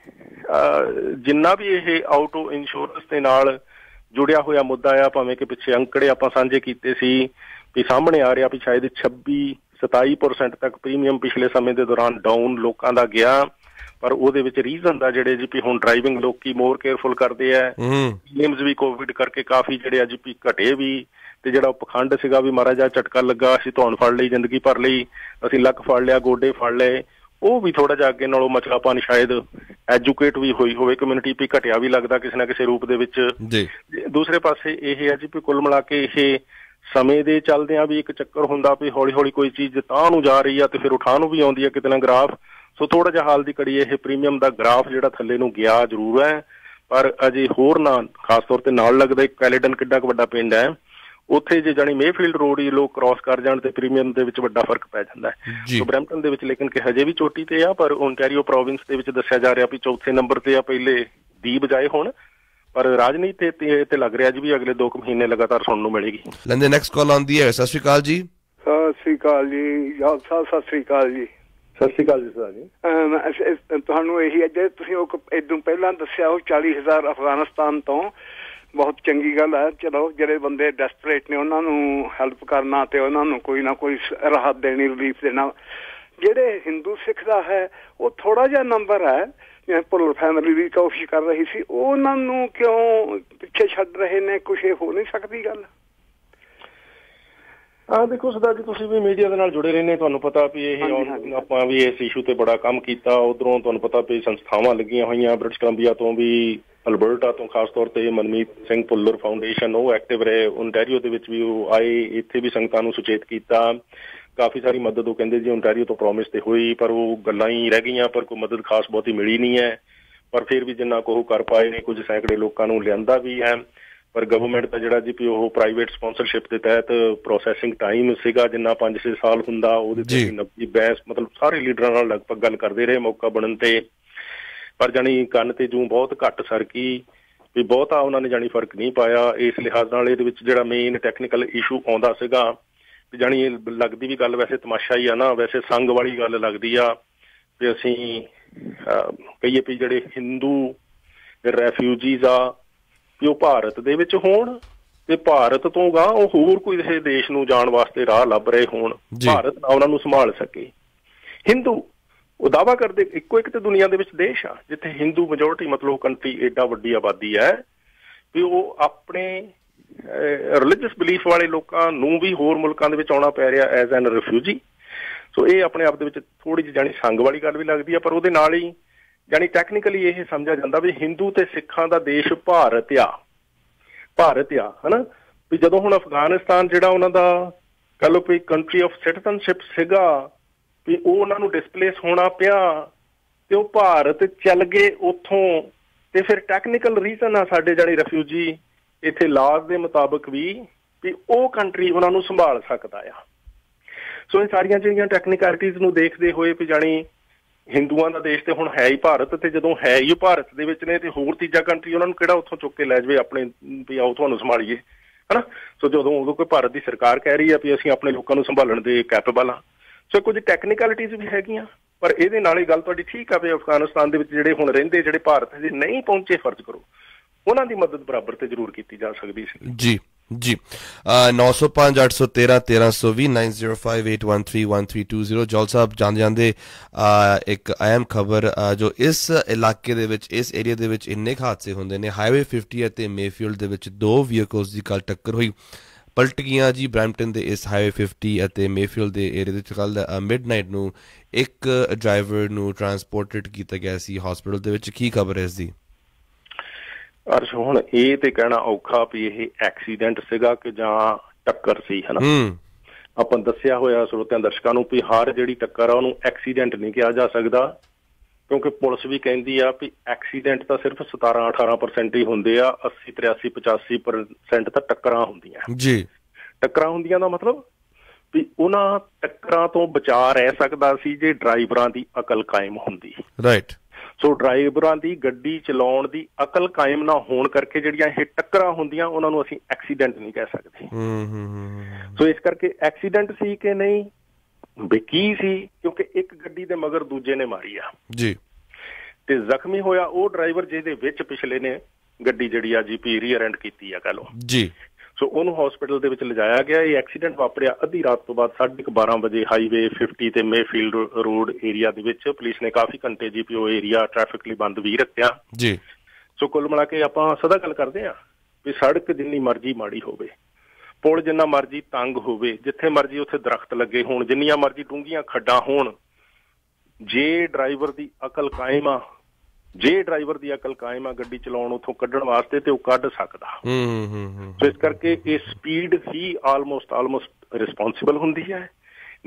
ਜਿੰਨਾ ਵੀ ਇਹ ਆਊਟੋ ਇੰਸ਼ੋਰੈਂਸ ਦੇ ਨਾਲ ਜੁੜਿਆ ਹੋਇਆ ਮੁੱਦਾ ਆ, ਭਾਵੇਂ ਕਿ ਪਿੱਛੇ ਅੰਕੜੇ ਆਪਾਂ ਸਾਂਝੇ ਕੀਤੇ ਸੀ ਵੀ ਸਾਹਮਣੇ ਆ ਰਿਹਾ ਵੀ ਸ਼ਾਇਦ 26-27% ਤੱਕ ਪ੍ਰੀਮੀਅਮ ਪਿਛਲੇ ਸਮੇਂ ਦੇ ਦੌਰਾਨ ਡਾਊਨ ਲੋਕਾਂ ਦਾ ਗਿਆ। ਪਰ ਉਹਦੇ ਵਿੱਚ ਰੀਜ਼ਨ ਦਾ ਜਿਹੜੇ ਜੀ ਵੀ ਹੁਣ ਡਰਾਈਵਿੰਗ ਲੋਕੀ ਮੋਰ ਕੇਅਰਫੁਲ ਕਰਦੇ ਆ, ਕਲੇਮਸ ਵੀ ਕੋਵਿਡ ਕਰਕੇ ਕਾਫੀ ਜਿਹੜੇ ਅੱਜ ਵੀ ਘਟੇ ਵੀ ਤੇ ਜਿਹੜਾ ਪਖੰਡ ਸੀਗਾ ਵੀ ਮਾੜਾ ਜਿਹਾ ਝਟਕਾ ਲੱਗਾ ਅਸੀਂ ਧੌਣ ਫੜ ਲਈ, ਜ਼ਿੰਦਗੀ ਭਰ ਲਈ ਅਸੀਂ ਲੱਕ ਫੜ ਲਿਆ, ਗੋਡੇ ਫੜ ਲਏ, ਉਹ ਵੀ ਥੋੜਾ ਜਿਹਾ ਅੱਗੇ ਨਾਲੋਂ ਮਚਲਾਪਨ ਸ਼ਾਇਦ ਐਜੂਕੇਟ ਵੀ ਹੋਈ ਹੋਵੇ ਕਮਿਊਨਿਟੀ ਵੀ ਘਟਿਆ ਵੀ ਲੱਗਦਾ ਕਿਸੇ ਨਾ ਕਿਸੇ ਰੂਪ ਦੇ ਵਿੱਚ। ਦੂਸਰੇ ਪਾਸੇ ਇਹ ਹੈ ਜੀ ਵੀ ਕੁੱਲ ਮਿਲਾ ਕੇ ਇਹ ਸਮੇਂ ਦੇ ਚੱਲਦਿਆਂ ਵੀ ਇੱਕ ਚੱਕਰ ਹੁੰਦਾ ਵੀ ਹੌਲੀ ਹੌਲੀ ਕੋਈ ਚੀਜ਼ ਤਾਂ ਨੂੰ ਜਾ ਰਹੀ ਆ ਤੇ ਫਿਰ ਉਠਾਂ ਨੂੰ ਵੀ ਆਉਂਦੀ ਆ ਕਿਤੇ ਨਾ ਗ੍ਰਾਫ। ਸੋ ਥੋੜਾ ਜਿਹਾ ਹਾਲ ਦੀ ਘੜੀ ਇਹ ਪ੍ਰੀਮੀਅਮ ਦਾ ਗ੍ਰਾਫ ਜਿਹੜਾ ਥੱਲੇ ਨੂੰ ਗਿਆ ਜ਼ਰੂਰ ਹੈ, ਪਰ ਅਜੇ ਹੋਰ ਨਾ ਖਾਸ ਤੌਰ ਤੇ ਨਾਲ ਲੱਗਦਾ ਇੱਕ ਕੈਲੇਡਨ ਕਿੱਡਾ ਕੁ ਵੱਡਾ ਪਿੰਡ ਹੈ ਉੱਥੇ ਜੇ ਜਾਣੀ ਮੇਫੀਲਡ ਰੋਡ ਹੀ ਲੋਕ ਕ੍ਰਾਸ ਕਰ ਜਾਣ ਤੇ ਪ੍ਰੀਮੀਅਮ ਦੇ ਵਿੱਚ ਵੱਡਾ ਫਰਕ ਪੈ ਜਾਂਦਾ ਹੈ। ਸੋ ਬਰੈਂਪਟਨ ਦੇ ਵਿੱਚ ਲੇਕਿਨ ਕਿ ਹਜੇ ਵੀ ਚੋਟੀ ਤੇ ਆ, ਪਰ ਓਨਟਾਰੀਓ ਪ੍ਰੋਵਿੰਸ ਦੇ ਵਿੱਚ ਦੱਸਿਆ ਜਾ ਰਿਹਾ ਵੀ ਚੌਥੇ ਨੰਬਰ ਤੇ ਆ ਪਹਿਲੇ ਦੀ ਬਜਾਏ ਹੁਣ, ਪਰ ਰਾਜਨੀਤੀ ਤੇ ਲੱਗ ਰਿਹਾ ਜੀ ਵੀ ਅਗਲੇ 2 ਮਹੀਨੇ ਲਗਾਤਾਰ ਸੁਣਨ ਨੂੰ ਮਿਲੇਗੀ। ਲੈਂਦੇ ਨੈਕਸਟ ਕਾਲ ਆਉਂਦੀ ਹੈ। ਸਤਿ ਸ਼੍ਰੀ ਅਕਾਲ ਜੀ। ਸਤਿ ਸ਼੍ਰੀ ਅਕਾਲ ਜੀ ਜੋਲ ਸਾਹਿਬ, ਸਤਿ ਸ਼੍ਰੀ ਅਕਾਲ ਜੀ। ਸਤਿ ਸ਼੍ਰੀ ਅਕਾਲ ਜੀ ਸਰ ਜੀ। ਤੁਹਾਨੂੰ ਇਹੀ ਅੱਜ ਤੁਸੀਂ ਉਹ ਇਦੋਂ ਪਹਿਲਾਂ ਦੱਸਿਆ ਉਹ 40,000 ਅਫਗਾਨਿਸਤਾਨ ਤੋਂ, ਬਹੁਤ ਚੰਗੀ ਗੱਲ ਹੈ। ਚਲੋ ਜਿਹੜੇ ਬੰਦੇ ਡੈਸਪਰੇਟ ਨੇ ਉਹਨਾਂ ਨੂੰ ਹੈਲਪ ਕਰਨਾ ਤੇ ਉਹਨਾਂ ਨੂੰ ਕੋਈ ਨਾ ਕੋਈ ਰਾਹਤ ਦੇਣੀ, ਰਿਲੀਫ ਦੇਣਾ। ਜਿਹੜੇ ਹਿੰਦੂ ਸਿੱਖ ਦਾ ਹੈ ਉਹ ਥੋੜਾ ਜਿਹਾ ਨੰਬਰ ਹੈ, ਜਿਵੇਂ ਭੁੱਲਰ ਫੈਮਿਲੀ ਦੀ ਕੋਸ਼ਿਸ਼ ਕਰ ਰਹੀ ਸੀ, ਉਹਨਾਂ ਨੂੰ ਕਿਉਂ ਪਿੱਛੇ ਛੱਡ ਰਹੇ ਨੇ? ਕੁਛ ਇਹ ਹੋ ਨਹੀਂ ਸਕਦੀ ਗੱਲ? ਹਾਂ ਦੇਖੋ ਸਰਦਾਰ ਜੀ, ਤੁਸੀਂ ਵੀ ਮੀਡੀਆ ਦੇ ਨਾਲ ਜੁੜੇ ਰਹਿੰਦੇ, ਤੁਹਾਨੂੰ ਪਤਾ ਵੀ ਇਹ ਆਪਾਂ ਵੀ ਇਸ ਇਸ਼ੂ ਤੇ ਬੜਾ ਕੰਮ ਕੀਤਾ। ਉਧਰੋਂ ਤੁਹਾਨੂੰ ਪਤਾ ਵੀ ਸੰਸਥਾਵਾਂ ਲੱਗੀਆਂ ਹੋਈਆਂ, ਬ੍ਰਿਟਿਸ਼ ਕੋਲੰਬੀਆ ਤੋਂ ਵੀ, ਅਲਬਰਟਾ ਤੋਂ ਖਾਸ ਤੌਰ ਤੇ ਮਨਮੀਤ ਸਿੰਘ ਭੁੱਲਰ ਫਾਊਂਡੇਸ਼ਨ ਉਹ ਐਕਟਿਵ ਰਹੇ, ਓਨਟਾਰੀਓ ਦੇ ਵਿੱਚ ਵੀ ਉਹ ਆਏ, ਇੱਥੇ ਵੀ ਸੰਗਤਾਂ ਨੂੰ ਸੁਚੇਤ ਕੀਤਾ। ਕਾਫੀ ਸਾਰੀ ਮਦਦ ਉਹ ਕਹਿੰਦੇ ਜੀ ਓਨਟਾਰੀਓ ਤੋਂ ਪ੍ਰੋਮਿਸ ਤੇ ਹੋਈ, ਪਰ ਉਹ ਗੱਲਾਂ ਹੀ ਰਹਿ ਗਈਆਂ, ਪਰ ਕੋਈ ਮਦਦ ਖਾਸ ਬਹੁਤੀ ਮਿਲੀ ਨਹੀਂ ਹੈ। ਪਰ ਫਿਰ ਵੀ ਜਿੰਨਾ ਕੁ ਉਹ ਕਰ ਪਾਏ ਨੇ, ਕੁਝ ਸੈਂਕੜੇ ਲੋਕਾਂ ਨੂੰ ਲਿਆਂਦਾ ਵੀ ਹੈ। ਪਰ ਗਵਰਨਮੈਂਟ ਦਾ ਜਿਹੜਾ ਜੀ ਉਹ ਪ੍ਰਾਈਵੇਟ ਸਪਾਂਸਰਸ਼ਿਪ ਦੇ ਤਹਿਤ ਪ੍ਰੋਸੈਸਿੰਗ ਟਾਈਮ ਸੀਗਾ ਜਿੰਨਾ 5-6 ਸਾਲ ਹੁੰਦਾ, ਉਹਦੇ ਤੇ 90 ਬਹਿਸ ਮਤਲਬ ਸਾਰੇ ਲੀਡਰਾਂ ਨਾਲ ਲਗਭਗ ਗੱਲ ਕਰਦੇ ਰਹੇ ਮੌਕਾ ਬਣਨ ਤੇ, ਪਰ ਜਾਣੀ ਕੰਨ ਤੇ ਜੂੰ ਬਹੁਤ ਘੱਟ ਸਰਕੀ ਵੀ ਬਹੁਤਾ ਉਹਨਾਂ ਨੇ ਜਾਣੀ ਫਰਕ ਨਹੀਂ ਪਾਇਆ। ਇਸ ਲਿਹਾਜ਼ ਨਾਲ ਇਹਦੇ ਵਿੱਚ ਜਿਹੜਾ ਮੇਨ ਟੈਕਨੀਕਲ ਇਸ਼ੂ ਆਉਂਦਾ ਸੀਗਾ ਜਾਣੀ ਇਹ ਲੱਗਦੀ ਵੀ ਗੱਲ ਵੈਸੇ ਤਮਾਸ਼ਾ ਹੀ ਆ ਨਾ, ਵੈਸੇ ਸੰਗ ਵਾਲੀ ਗੱਲ ਲੱਗਦੀ ਆ ਵੀ ਅਸੀਂ ਕਹੀਏ ਵੀ ਜਿਹੜੇ ਹਿੰਦੂ ਰੈਫਿਊਜੀਜ਼ ਆ ਵੀ ਉਹ ਭਾਰਤ ਦੇ ਵਿੱਚ ਹੋਣ ਤੇ ਭਾਰਤ ਤੋਂ ਗਾਂ ਉਹ ਹੋਰ ਕੋਈ ਦੇਸ਼ ਨੂੰ ਜਾਣ ਵਾਸਤੇ ਰਾਹ ਲੱਭ ਰਹੇ ਹੋਣ, ਭਾਰਤ ਨਾ ਉਹਨਾਂ ਨੂੰ ਸੰਭਾਲ ਸਕੇ। ਹਿੰਦੂ ਉਹ ਦਾਅਵਾ ਕਰਦੇ ਇੱਕੋ ਇੱਕ ਤੇ ਦੁਨੀਆ ਦੇ ਵਿੱਚ ਦੇਸ਼ ਆ ਜਿੱਥੇ ਹਿੰਦੂ ਮੈਜੋਰਟੀ ਮਤਲਬ ਕੰਟਰੀ ਏਡਾ ਵੱਡੀ ਆਬਾਦੀ ਹੈ ਵੀ ਉਹ ਆਪਣੇ ਰਿਲੀਜੀਅਸ ਬਿਲੀਫ ਵਾਲੇ ਲੋਕਾਂ ਨੂੰ ਵੀ ਹੋਰ ਮੁਲਕਾਂ ਦੇ ਵਿੱਚ ਆਉਣਾ ਪੈ ਰਿਹਾ ਐਜ਼ ਐਨ ਰਿਫਿਊਜੀ। ਸੋ ਇਹ ਆਪਣੇ ਆਪ ਦੇ ਵਿੱਚ ਥੋੜ੍ਹੀ ਜਿਹੀ ਜਾਣੀ ਸੰਗ ਵਾਲੀ ਗੱਲ ਵੀ ਲੱਗਦੀ ਆ, ਪਰ ਉਹਦੇ ਨਾਲ ਹੀ ਜਾਣੀ ਟੈਕਨੀਕਲੀ ਇਹ ਸਮਝਿਆ ਜਾਂਦਾ ਵੀ ਹਿੰਦੂ ਤੇ ਸਿੱਖਾਂ ਦਾ ਦੇਸ਼ ਭਾਰਤ ਆ ਹਨਾ। ਵੀ ਜਦੋਂ ਹੁਣ ਅਫਗਾਨਿਸਤਾਨ ਜਿਹੜਾ ਉਹਨਾਂ ਦਾ ਕਹਿ ਲਓ ਵੀ ਕੰਟਰੀ ਆਫ ਸਿਟੀਜ਼ਨਸ਼ਿਪ ਸੀਗਾ ਵੀ ਉਹ ਉਹਨਾਂ ਨੂੰ ਡਿਸਪਲੇਸ ਹੋਣਾ ਪਿਆ ਤੇ ਉਹ ਭਾਰਤ ਚੱਲ ਗਏ ਉੱਥੋਂ, ਤੇ ਫਿਰ ਟੈਕਨੀਕਲ ਰੀਜ਼ਨ ਆ ਸਾਡੇ ਜਾਣੀ ਰੈਫਿਊਜੀ ਇੱਥੇ ਲਾਜ਼ ਦੇ ਮੁਤਾਬਕ ਵੀ ਉਹ ਕੰਟਰੀ ਉਹਨਾਂ ਨੂੰ ਸੰਭਾਲ ਸਕਦਾ ਆ। ਸੋ ਇਹ ਸਾਰੀਆਂ ਜਿਹੜੀਆਂ ਟੈਕਨੀਕੈਲਿਟੀਜ਼ ਨੂੰ ਦੇਖਦੇ ਹੋਏ ਵੀ ਜਾਣੀ ਹਿੰਦੂਆਂ ਦਾ ਦੇਸ਼ ਤੇ ਹੁਣ ਹੈ ਹੀ ਭਾਰਤ, ਤੇ ਜਦੋਂ ਹੈ ਹੀ ਭਾਰਤ ਦੇ ਵਿੱਚ ਨੇ ਤੇ ਹੋਰ ਤੀਜਾ ਕੰਟਰੀ ਉਹਨਾਂ ਨੂੰ ਕਿਹੜਾ ਉੱਥੋਂ ਚੁੱਕ ਕੇ ਲੈ ਜਾਵੇ ਆਪਣੇ ਵੀ ਆਓ ਤੁਹਾਨੂੰ ਸੰਭਾਲੀਏ ਹਨਾ। ਸੋ ਜਦੋਂ ਉਦੋਂ ਕੋਈ ਭਾਰਤ ਦੀ ਸਰਕਾਰ ਕਹਿ ਰਹੀ ਆ ਵੀ ਅਸੀਂ ਆਪਣੇ ਲੋਕਾਂ ਨੂੰ ਸੰਭਾਲਣ ਦੇ ਕੈਪੇਬਲ ਆ। ਸੋ ਕੁਝ ਟੈਕਨੀਕੈਲਿਟੀਜ਼ ਵੀ ਹੈਗੀਆਂ, ਪਰ ਇਹਦੇ ਨਾਲ ਹੀ ਗੱਲ ਤੁਹਾਡੀ ਠੀਕ ਆ ਵੀ ਅਫਗਾਨਿਸਤਾਨ ਦੇ ਵਿੱਚ ਜਿਹੜੇ ਹੁਣ ਰਹਿੰਦੇ ਜਿਹੜੇ ਭਾਰਤ ਦੇ ਨਹੀਂ ਪਹੁੰਚੇ ਫਰਜ਼ ਕਰੋ ਉਹਨਾਂ ਦੀ ਮਦਦ ਬਰਾਬਰ ਤੇ ਜ਼ਰੂਰ ਕੀਤੀ ਜਾ ਸਕਦੀ ਸੀ। ਜੀ ਜੀ 905-813-1320 9058131320 ਜੌਲ ਸਾਹਿਬ ਜਾਂਦੇ ਇੱਕ ਅਹਿਮ ਖਬਰ ਜੋ ਇਸ ਇਲਾਕੇ ਦੇ ਵਿੱਚ ਇਸ ਏਰੀਆ ਦੇ ਵਿੱਚ ਇੰਨੇ ਹਾਦਸੇ ਹੁੰਦੇ ਨੇ। ਹਾਈਵੇ 50 ਅਤੇ ਮੇਫੀਲਡ ਦੇ ਵਿੱਚ 2 ਵਹੀਕਲਸ ਦੀ ਕੱਲ ਟੱਕਰ ਹੋਈ, ਪਲਟ ਗਈਆਂ ਜੀ। ਬਰੈਂਪਟਨ ਦੇ ਇਸ ਹਾਈਵੇ 50 ਅਤੇ ਮੇਫੀਲਡ ਦੇ ਏਰੀਆ ਵਿੱਚ ਕੱਲ ਮਿਡਨਾਈਟ ਨੂੰ ਇੱਕ ਡਰਾਈਵਰ ਨੂੰ ਟਰਾਂਸਪੋਰਟਡ ਕੀਤਾ ਗਿਆ ਸੀ ਹਸਪੀਟਲ ਦੇ ਵਿੱਚ। ਕੀ ਖਬਰ ਹੈ ਇਸ ਦੀ? ਅਰਸ਼ ਹੁਣ ਇਹ ਤੇ ਕਹਿਣਾ ਔਖਾ ਵੀ ਇਹ ਐਕਸੀਡੈਂਟ ਸੀਗਾ ਕਿ ਜਾਂ ਟੱਕਰ ਸੀ ਹਨਾ। ਆਪਾਂ ਦੱਸਿਆ ਹੋਇਆ ਸਰੋਤਿਆਂ ਦਰਸ਼ਕਾਂ ਨੂੰ ਵੀ ਹਰ ਜਿਹੜੀ ਟੱਕਰ ਆ ਉਹਨੂੰ ਐਕਸੀਡੈਂਟ ਨਹੀਂ ਕਿਹਾ ਜਾ ਸਕਦਾ, ਕਿਉਂਕਿ ਪੁਲਿਸ ਵੀ ਕਹਿੰਦੀ ਆ ਵੀ ਐਕਸੀਡੈਂਟ ਤਾਂ ਸਿਰਫ 17-18% ਹੀ ਹੁੰਦੇ ਆ, 80-83-85% ਤਾਂ ਟੱਕਰਾਂ ਹੁੰਦੀਆਂ ਜੀ। ਟੱਕਰਾਂ ਹੁੰਦੀਆਂ ਦਾ ਮਤਲਬ ਵੀ ਉਹਨਾਂ ਟੱਕਰਾਂ ਤੋਂ ਬਚਾ ਰਹਿ ਸਕਦਾ ਸੀ ਜੇ ਡਰਾਈਵਰਾਂ ਦੀ ਅਕਲ ਕਾਇਮ ਹੁੰਦੀ। ਰਾਈਟ। ਸੋ ਡਰਾਈਵਰਾਂ ਦੀ ਗੱਡੀ ਚਲਾਉਣ ਦੀ ਅਕਲ ਕਾਇਮ ਨਾ ਹੋਣ ਕਰਕੇ ਜਿਹੜੀਆਂ ਇਹ ਟੱਕਰਾਂ ਹੁੰਦੀਆਂ ਉਹਨਾਂ ਨੂੰ ਅਸੀਂ ਐਕਸੀਡੈਂਟ ਨਹੀਂ ਕਹਿ ਸਕਦੇ। ਸੋ ਇਸ ਕਰਕੇ ਐਕਸੀਡੈਂਟ ਸੀ ਕਿ ਨਹੀਂ ਵੀ ਕੀ ਸੀ, ਕਿਉਂਕਿ ਇੱਕ ਗੱਡੀ ਦੇ ਮਗਰ ਦੂਜੇ ਨੇ ਮਾਰੀ ਆ ਜੀ, ਤੇ ਜ਼ਖਮੀ ਹੋਇਆ ਉਹ ਡਰਾਈਵਰ ਜਿਹਦੇ ਵਿੱਚ ਪਿਛਲੇ ਨੇ ਗੱਡੀ ਜਿਹੜੀ ਆ ਜੀ ਰੀਅਰ ਐਂਡ ਕੀਤੀ ਆ ਕਹਿ ਲਓ ਜੀ। ਸੋ ਉਹਨੂੰ ਹਸਪੀਟਲ ਦੇ ਵਿੱਚ ਲਿਜਾਇਆ ਗਿਆ। ਇਹ ਐਕਸੀਡੈਂਟ ਵਾਪਰਿਆ ਅੱਧੀ ਰਾਤ ਤੋਂ ਬਾਅਦ 12:30 ਵਜੇ ਹਾਈਵੇ 50 ਤੇ ਮੇਫੀਲਡ ਰੋਡ ਏਰੀਆ ਦੇ ਵਿੱਚ। ਪੁਲਿਸ ਨੇ ਕਾਫੀ ਘੰਟੇ ਉਹ ਏਰੀਆ ਟ੍ਰੈਫਿਕ ਲਈ ਬੰਦ ਵੀ ਰੱਖਿਆ ਜੀ। ਸੋ ਕੁੱਲ ਮਿਲਾ ਕੇ ਆਪਾਂ ਸਦਾ ਗੱਲ ਕਰਦੇ ਹਾਂ ਵੀ ਸੜਕ ਜਿੰਨੀ ਮਰਜ਼ੀ ਮਾੜੀ ਹੋਵੇ, ਪੁਲ ਜਿੰਨਾ ਮਰਜ਼ੀ ਤੰਗ ਹੋਵੇ, ਜਿੱਥੇ ਮਰਜ਼ੀ ਉੱਥੇ ਦਰਖਤ ਲੱਗੇ ਹੋਣ, ਜਿੰਨੀਆਂ ਮਰਜ਼ੀ ਡੂੰਘੀਆਂ ਖੱਡਾਂ ਹੋਣ, ਜੇ ਡਰਾਈਵਰ ਦੀ ਅਕਲ ਕਾਇਮ ਆ ਗੱਡੀ ਚਲਾਉਣ ਉੱਥੋਂ ਕੱਢਣ ਵਾਸਤੇ ਤੇ ਉਹ ਕੱਢ ਸਕਦਾ। ਸੋ ਇਸ ਕਰਕੇ ਇਹ ਸਪੀਡ ਹੀ ਆਲਮੋਸਟ ਰਿਸਪੋਂਸੀਬਲ ਹੁੰਦੀ ਹੈ,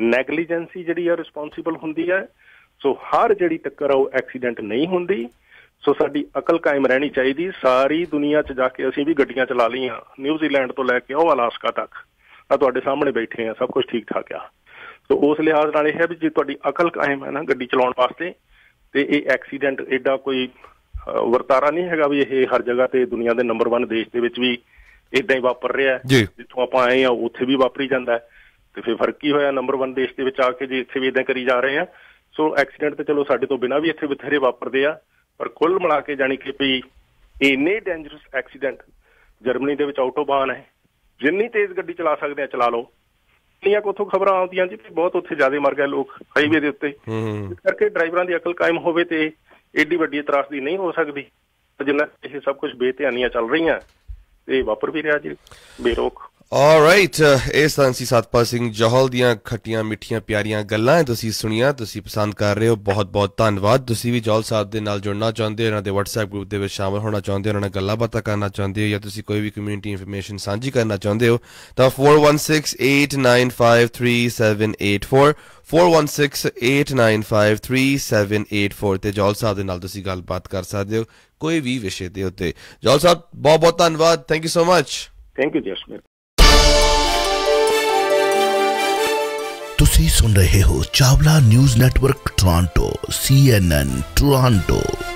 ਨੈਗਲੀਜੈਂਸੀ ਜਿਹੜੀ ਆ ਰਿਸਪੋਂਸੀਬਲ ਹੁੰਦੀ ਹੈ। ਸੋ ਹਰ ਜਿਹੜੀ ਟੱਕਰ ਆ ਉਹ ਐਕਸੀਡੈਂਟ ਨਹੀਂ ਹੁੰਦੀ। ਸੋ ਸਾਡੀ ਅਕਲ ਕਾਇਮ ਰਹਿਣੀ ਚਾਹੀਦੀ। ਸਾਰੀ ਦੁਨੀਆ 'ਚ ਜਾ ਕੇ ਅਸੀਂ ਵੀ ਗੱਡੀਆਂ ਚਲਾ ਲਈਆਂ, ਨਿਊਜ਼ੀਲੈਂਡ ਤੋਂ ਲੈ ਕੇ ਉਹ ਅਲਾਸਕਾ ਤੱਕ, ਆ ਤੁਹਾਡੇ ਸਾਹਮਣੇ ਬੈਠੇ ਆ, ਸਭ ਕੁਝ ਠੀਕ ਠਾਕ ਆ। ਸੋ ਉਸ ਲਿਹਾਜ਼ ਨਾਲ ਇਹ ਹੈ ਵੀ ਜੇ ਤੁਹਾਡੀ ਅਕਲ ਕਾਇਮ ਹੈ ਨਾ ਗੱਡੀ ਚਲਾਉਣ ਵਾਸਤੇ, ਤੇ ਇਹ ਐਕਸੀਡੈਂਟ ਐਡਾ ਕੋਈ ਵਰਤਾਰਾ ਨਹੀਂ ਹੈਗਾ ਵੀ ਇਹ ਹਰ ਜਗ੍ਹਾ ਤੇ ਦੁਨੀਆ ਦੇ ਨੰਬਰ 1 ਦੇਸ਼ ਦੇ ਵਿੱਚ ਵੀ ਇਦਾਂ ਹੀ ਵਾਪਰ ਰਿਹਾ। ਜਿੱਥੋਂ ਆਪਾਂ ਆਏ ਆ ਉੱਥੇ ਵੀ ਵਾਪਰੀ ਜਾਂਦਾ, ਤੇ ਫਿਰ ਫਰਕ ਕੀ ਹੋਇਆ ਨੰਬਰ 1 ਦੇਸ਼ ਦੇ ਵਿੱਚ ਆ ਕੇ ਜੇ ਇੱਥੇ ਵੀ ਇਦਾਂ ਕਰੀ ਜਾ ਰਹੇ ਆ। ਸੋ ਐਕਸੀਡੈਂਟ ਤੇ ਚਲੋ ਸਾਡੇ ਤੋਂ ਬਿਨਾਂ ਵੀ ਇੱਥੇ ਬਥੇਰੇ ਵਾਪਰਦੇ ਆ, ਪਰ ਕੁੱਲ ਮਿਲਾ ਕੇ ਜਾਣੀ ਕਿ ਵੀ ਇੰਨੇ ਡੇਂਜਰਸ ਐਕਸੀਡੈਂਟ ਜਰਮਨੀ ਦੇ ਵਿੱਚ ਆਟੋਬਾਨ ਹੈ, ਜਿੰਨੀ ਤੇਜ਼ ਗੱਡੀ ਚਲਾ ਸਕਦੇ ਆ ਚਲਾ ਲਓ। ਇੰਨੀਆਂ ਕੁ ਉੱਥੋਂ ਖਬਰਾਂ ਆਉਂਦੀਆਂ ਜੀ ਬਹੁਤ ਉੱਥੇ ਜ਼ਿਆਦਾ ਮਰ ਗਏ ਲੋਕ ਹਾਈਵੇ ਦੇ ਉੱਤੇ। ਇਸ ਕਰਕੇ ਡਰਾਈਵਰਾਂ ਦੀ ਅਕਲ ਕਾਇਮ ਹੋਵੇ ਤੇ ਏਡੀ ਵੱਡੀ ਤਰਾਸਦੀ ਨਹੀਂ ਹੋ ਸਕਦੀ। ਜਿੰਨਾ ਇਹ ਸਭ ਕੁਝ ਬੇਧਿਆਨੀਆਂ ਚੱਲ ਰਹੀਆਂ ਤੇ ਵਾਪਰ ਵੀ ਰਿਹਾ ਜੀ ਬੇਰੋਕ। ਆਲਰਾਈਟ, ਇਹ ਸਨ ਸੀ ਸਤਪਾਲ ਸਿੰਘ ਜੌਹਲ ਦੀਆਂ ਖੱਟੀਆਂ ਮਿੱਠੀਆਂ ਪਿਆਰੀਆਂ ਗੱਲਾਂ ਤੁਸੀਂ ਸੁਣੀਆਂ, ਤੁਸੀਂ ਪਸੰਦ ਕਰ ਰਹੇ ਹੋ, ਬਹੁਤ ਬਹੁਤ ਧੰਨਵਾਦ। ਤੁਸੀਂ ਵੀ ਜੌਹਲ ਸਾਹਿਬ ਦੇ ਨਾਲ ਜੁੜਨਾ ਚਾਹੁੰਦੇ ਹੋ, ਇਹਨਾਂ ਦੇ WhatsApp ਗਰੁੱਪ ਦੇ ਵਿੱਚ ਸ਼ਾਮਲ ਹੋਣਾ ਚਾਹੁੰਦੇ ਹੋ, ਉਹਨਾਂ ਨਾਲ ਗੱਲਾਂ ਬਾਤਾਂ ਕਰਨਾ ਚਾਹੁੰਦੇ ਹੋ, ਜਾਂ ਤੁਸੀਂ ਕੋਈ ਵੀ ਕਮਿਊਨਿਟੀ ਇਨਫੋਰਮੇਸ਼ਨ ਸਾਂਝੀ ਕਰਨਾ ਚਾਹੁੰਦੇ ਹੋ ਤਾਂ 4168953784 4168953784 ਤੇ ਜੌਹਲ ਸਾਹਿਬ ਦੇ ਨਾਲ ਤੁਸੀਂ ਗੱਲਬਾਤ ਕਰ ਸਕਦੇ ਹੋ ਕੋਈ ਵੀ ਵਿਸ਼ੇ ਦੇ ਉੱਤੇ। ਜੌਹਲ ਸਾਹਿਬ ਬਹੁਤ ਬਹੁਤ ਧੰਨਵਾਦ, thank you so much. Thank you Jasmeer. ਤੁਸੀਂ ਸੁਣ ਰਹੇ ਹੋ Chawla news network Toronto CNN Toronto.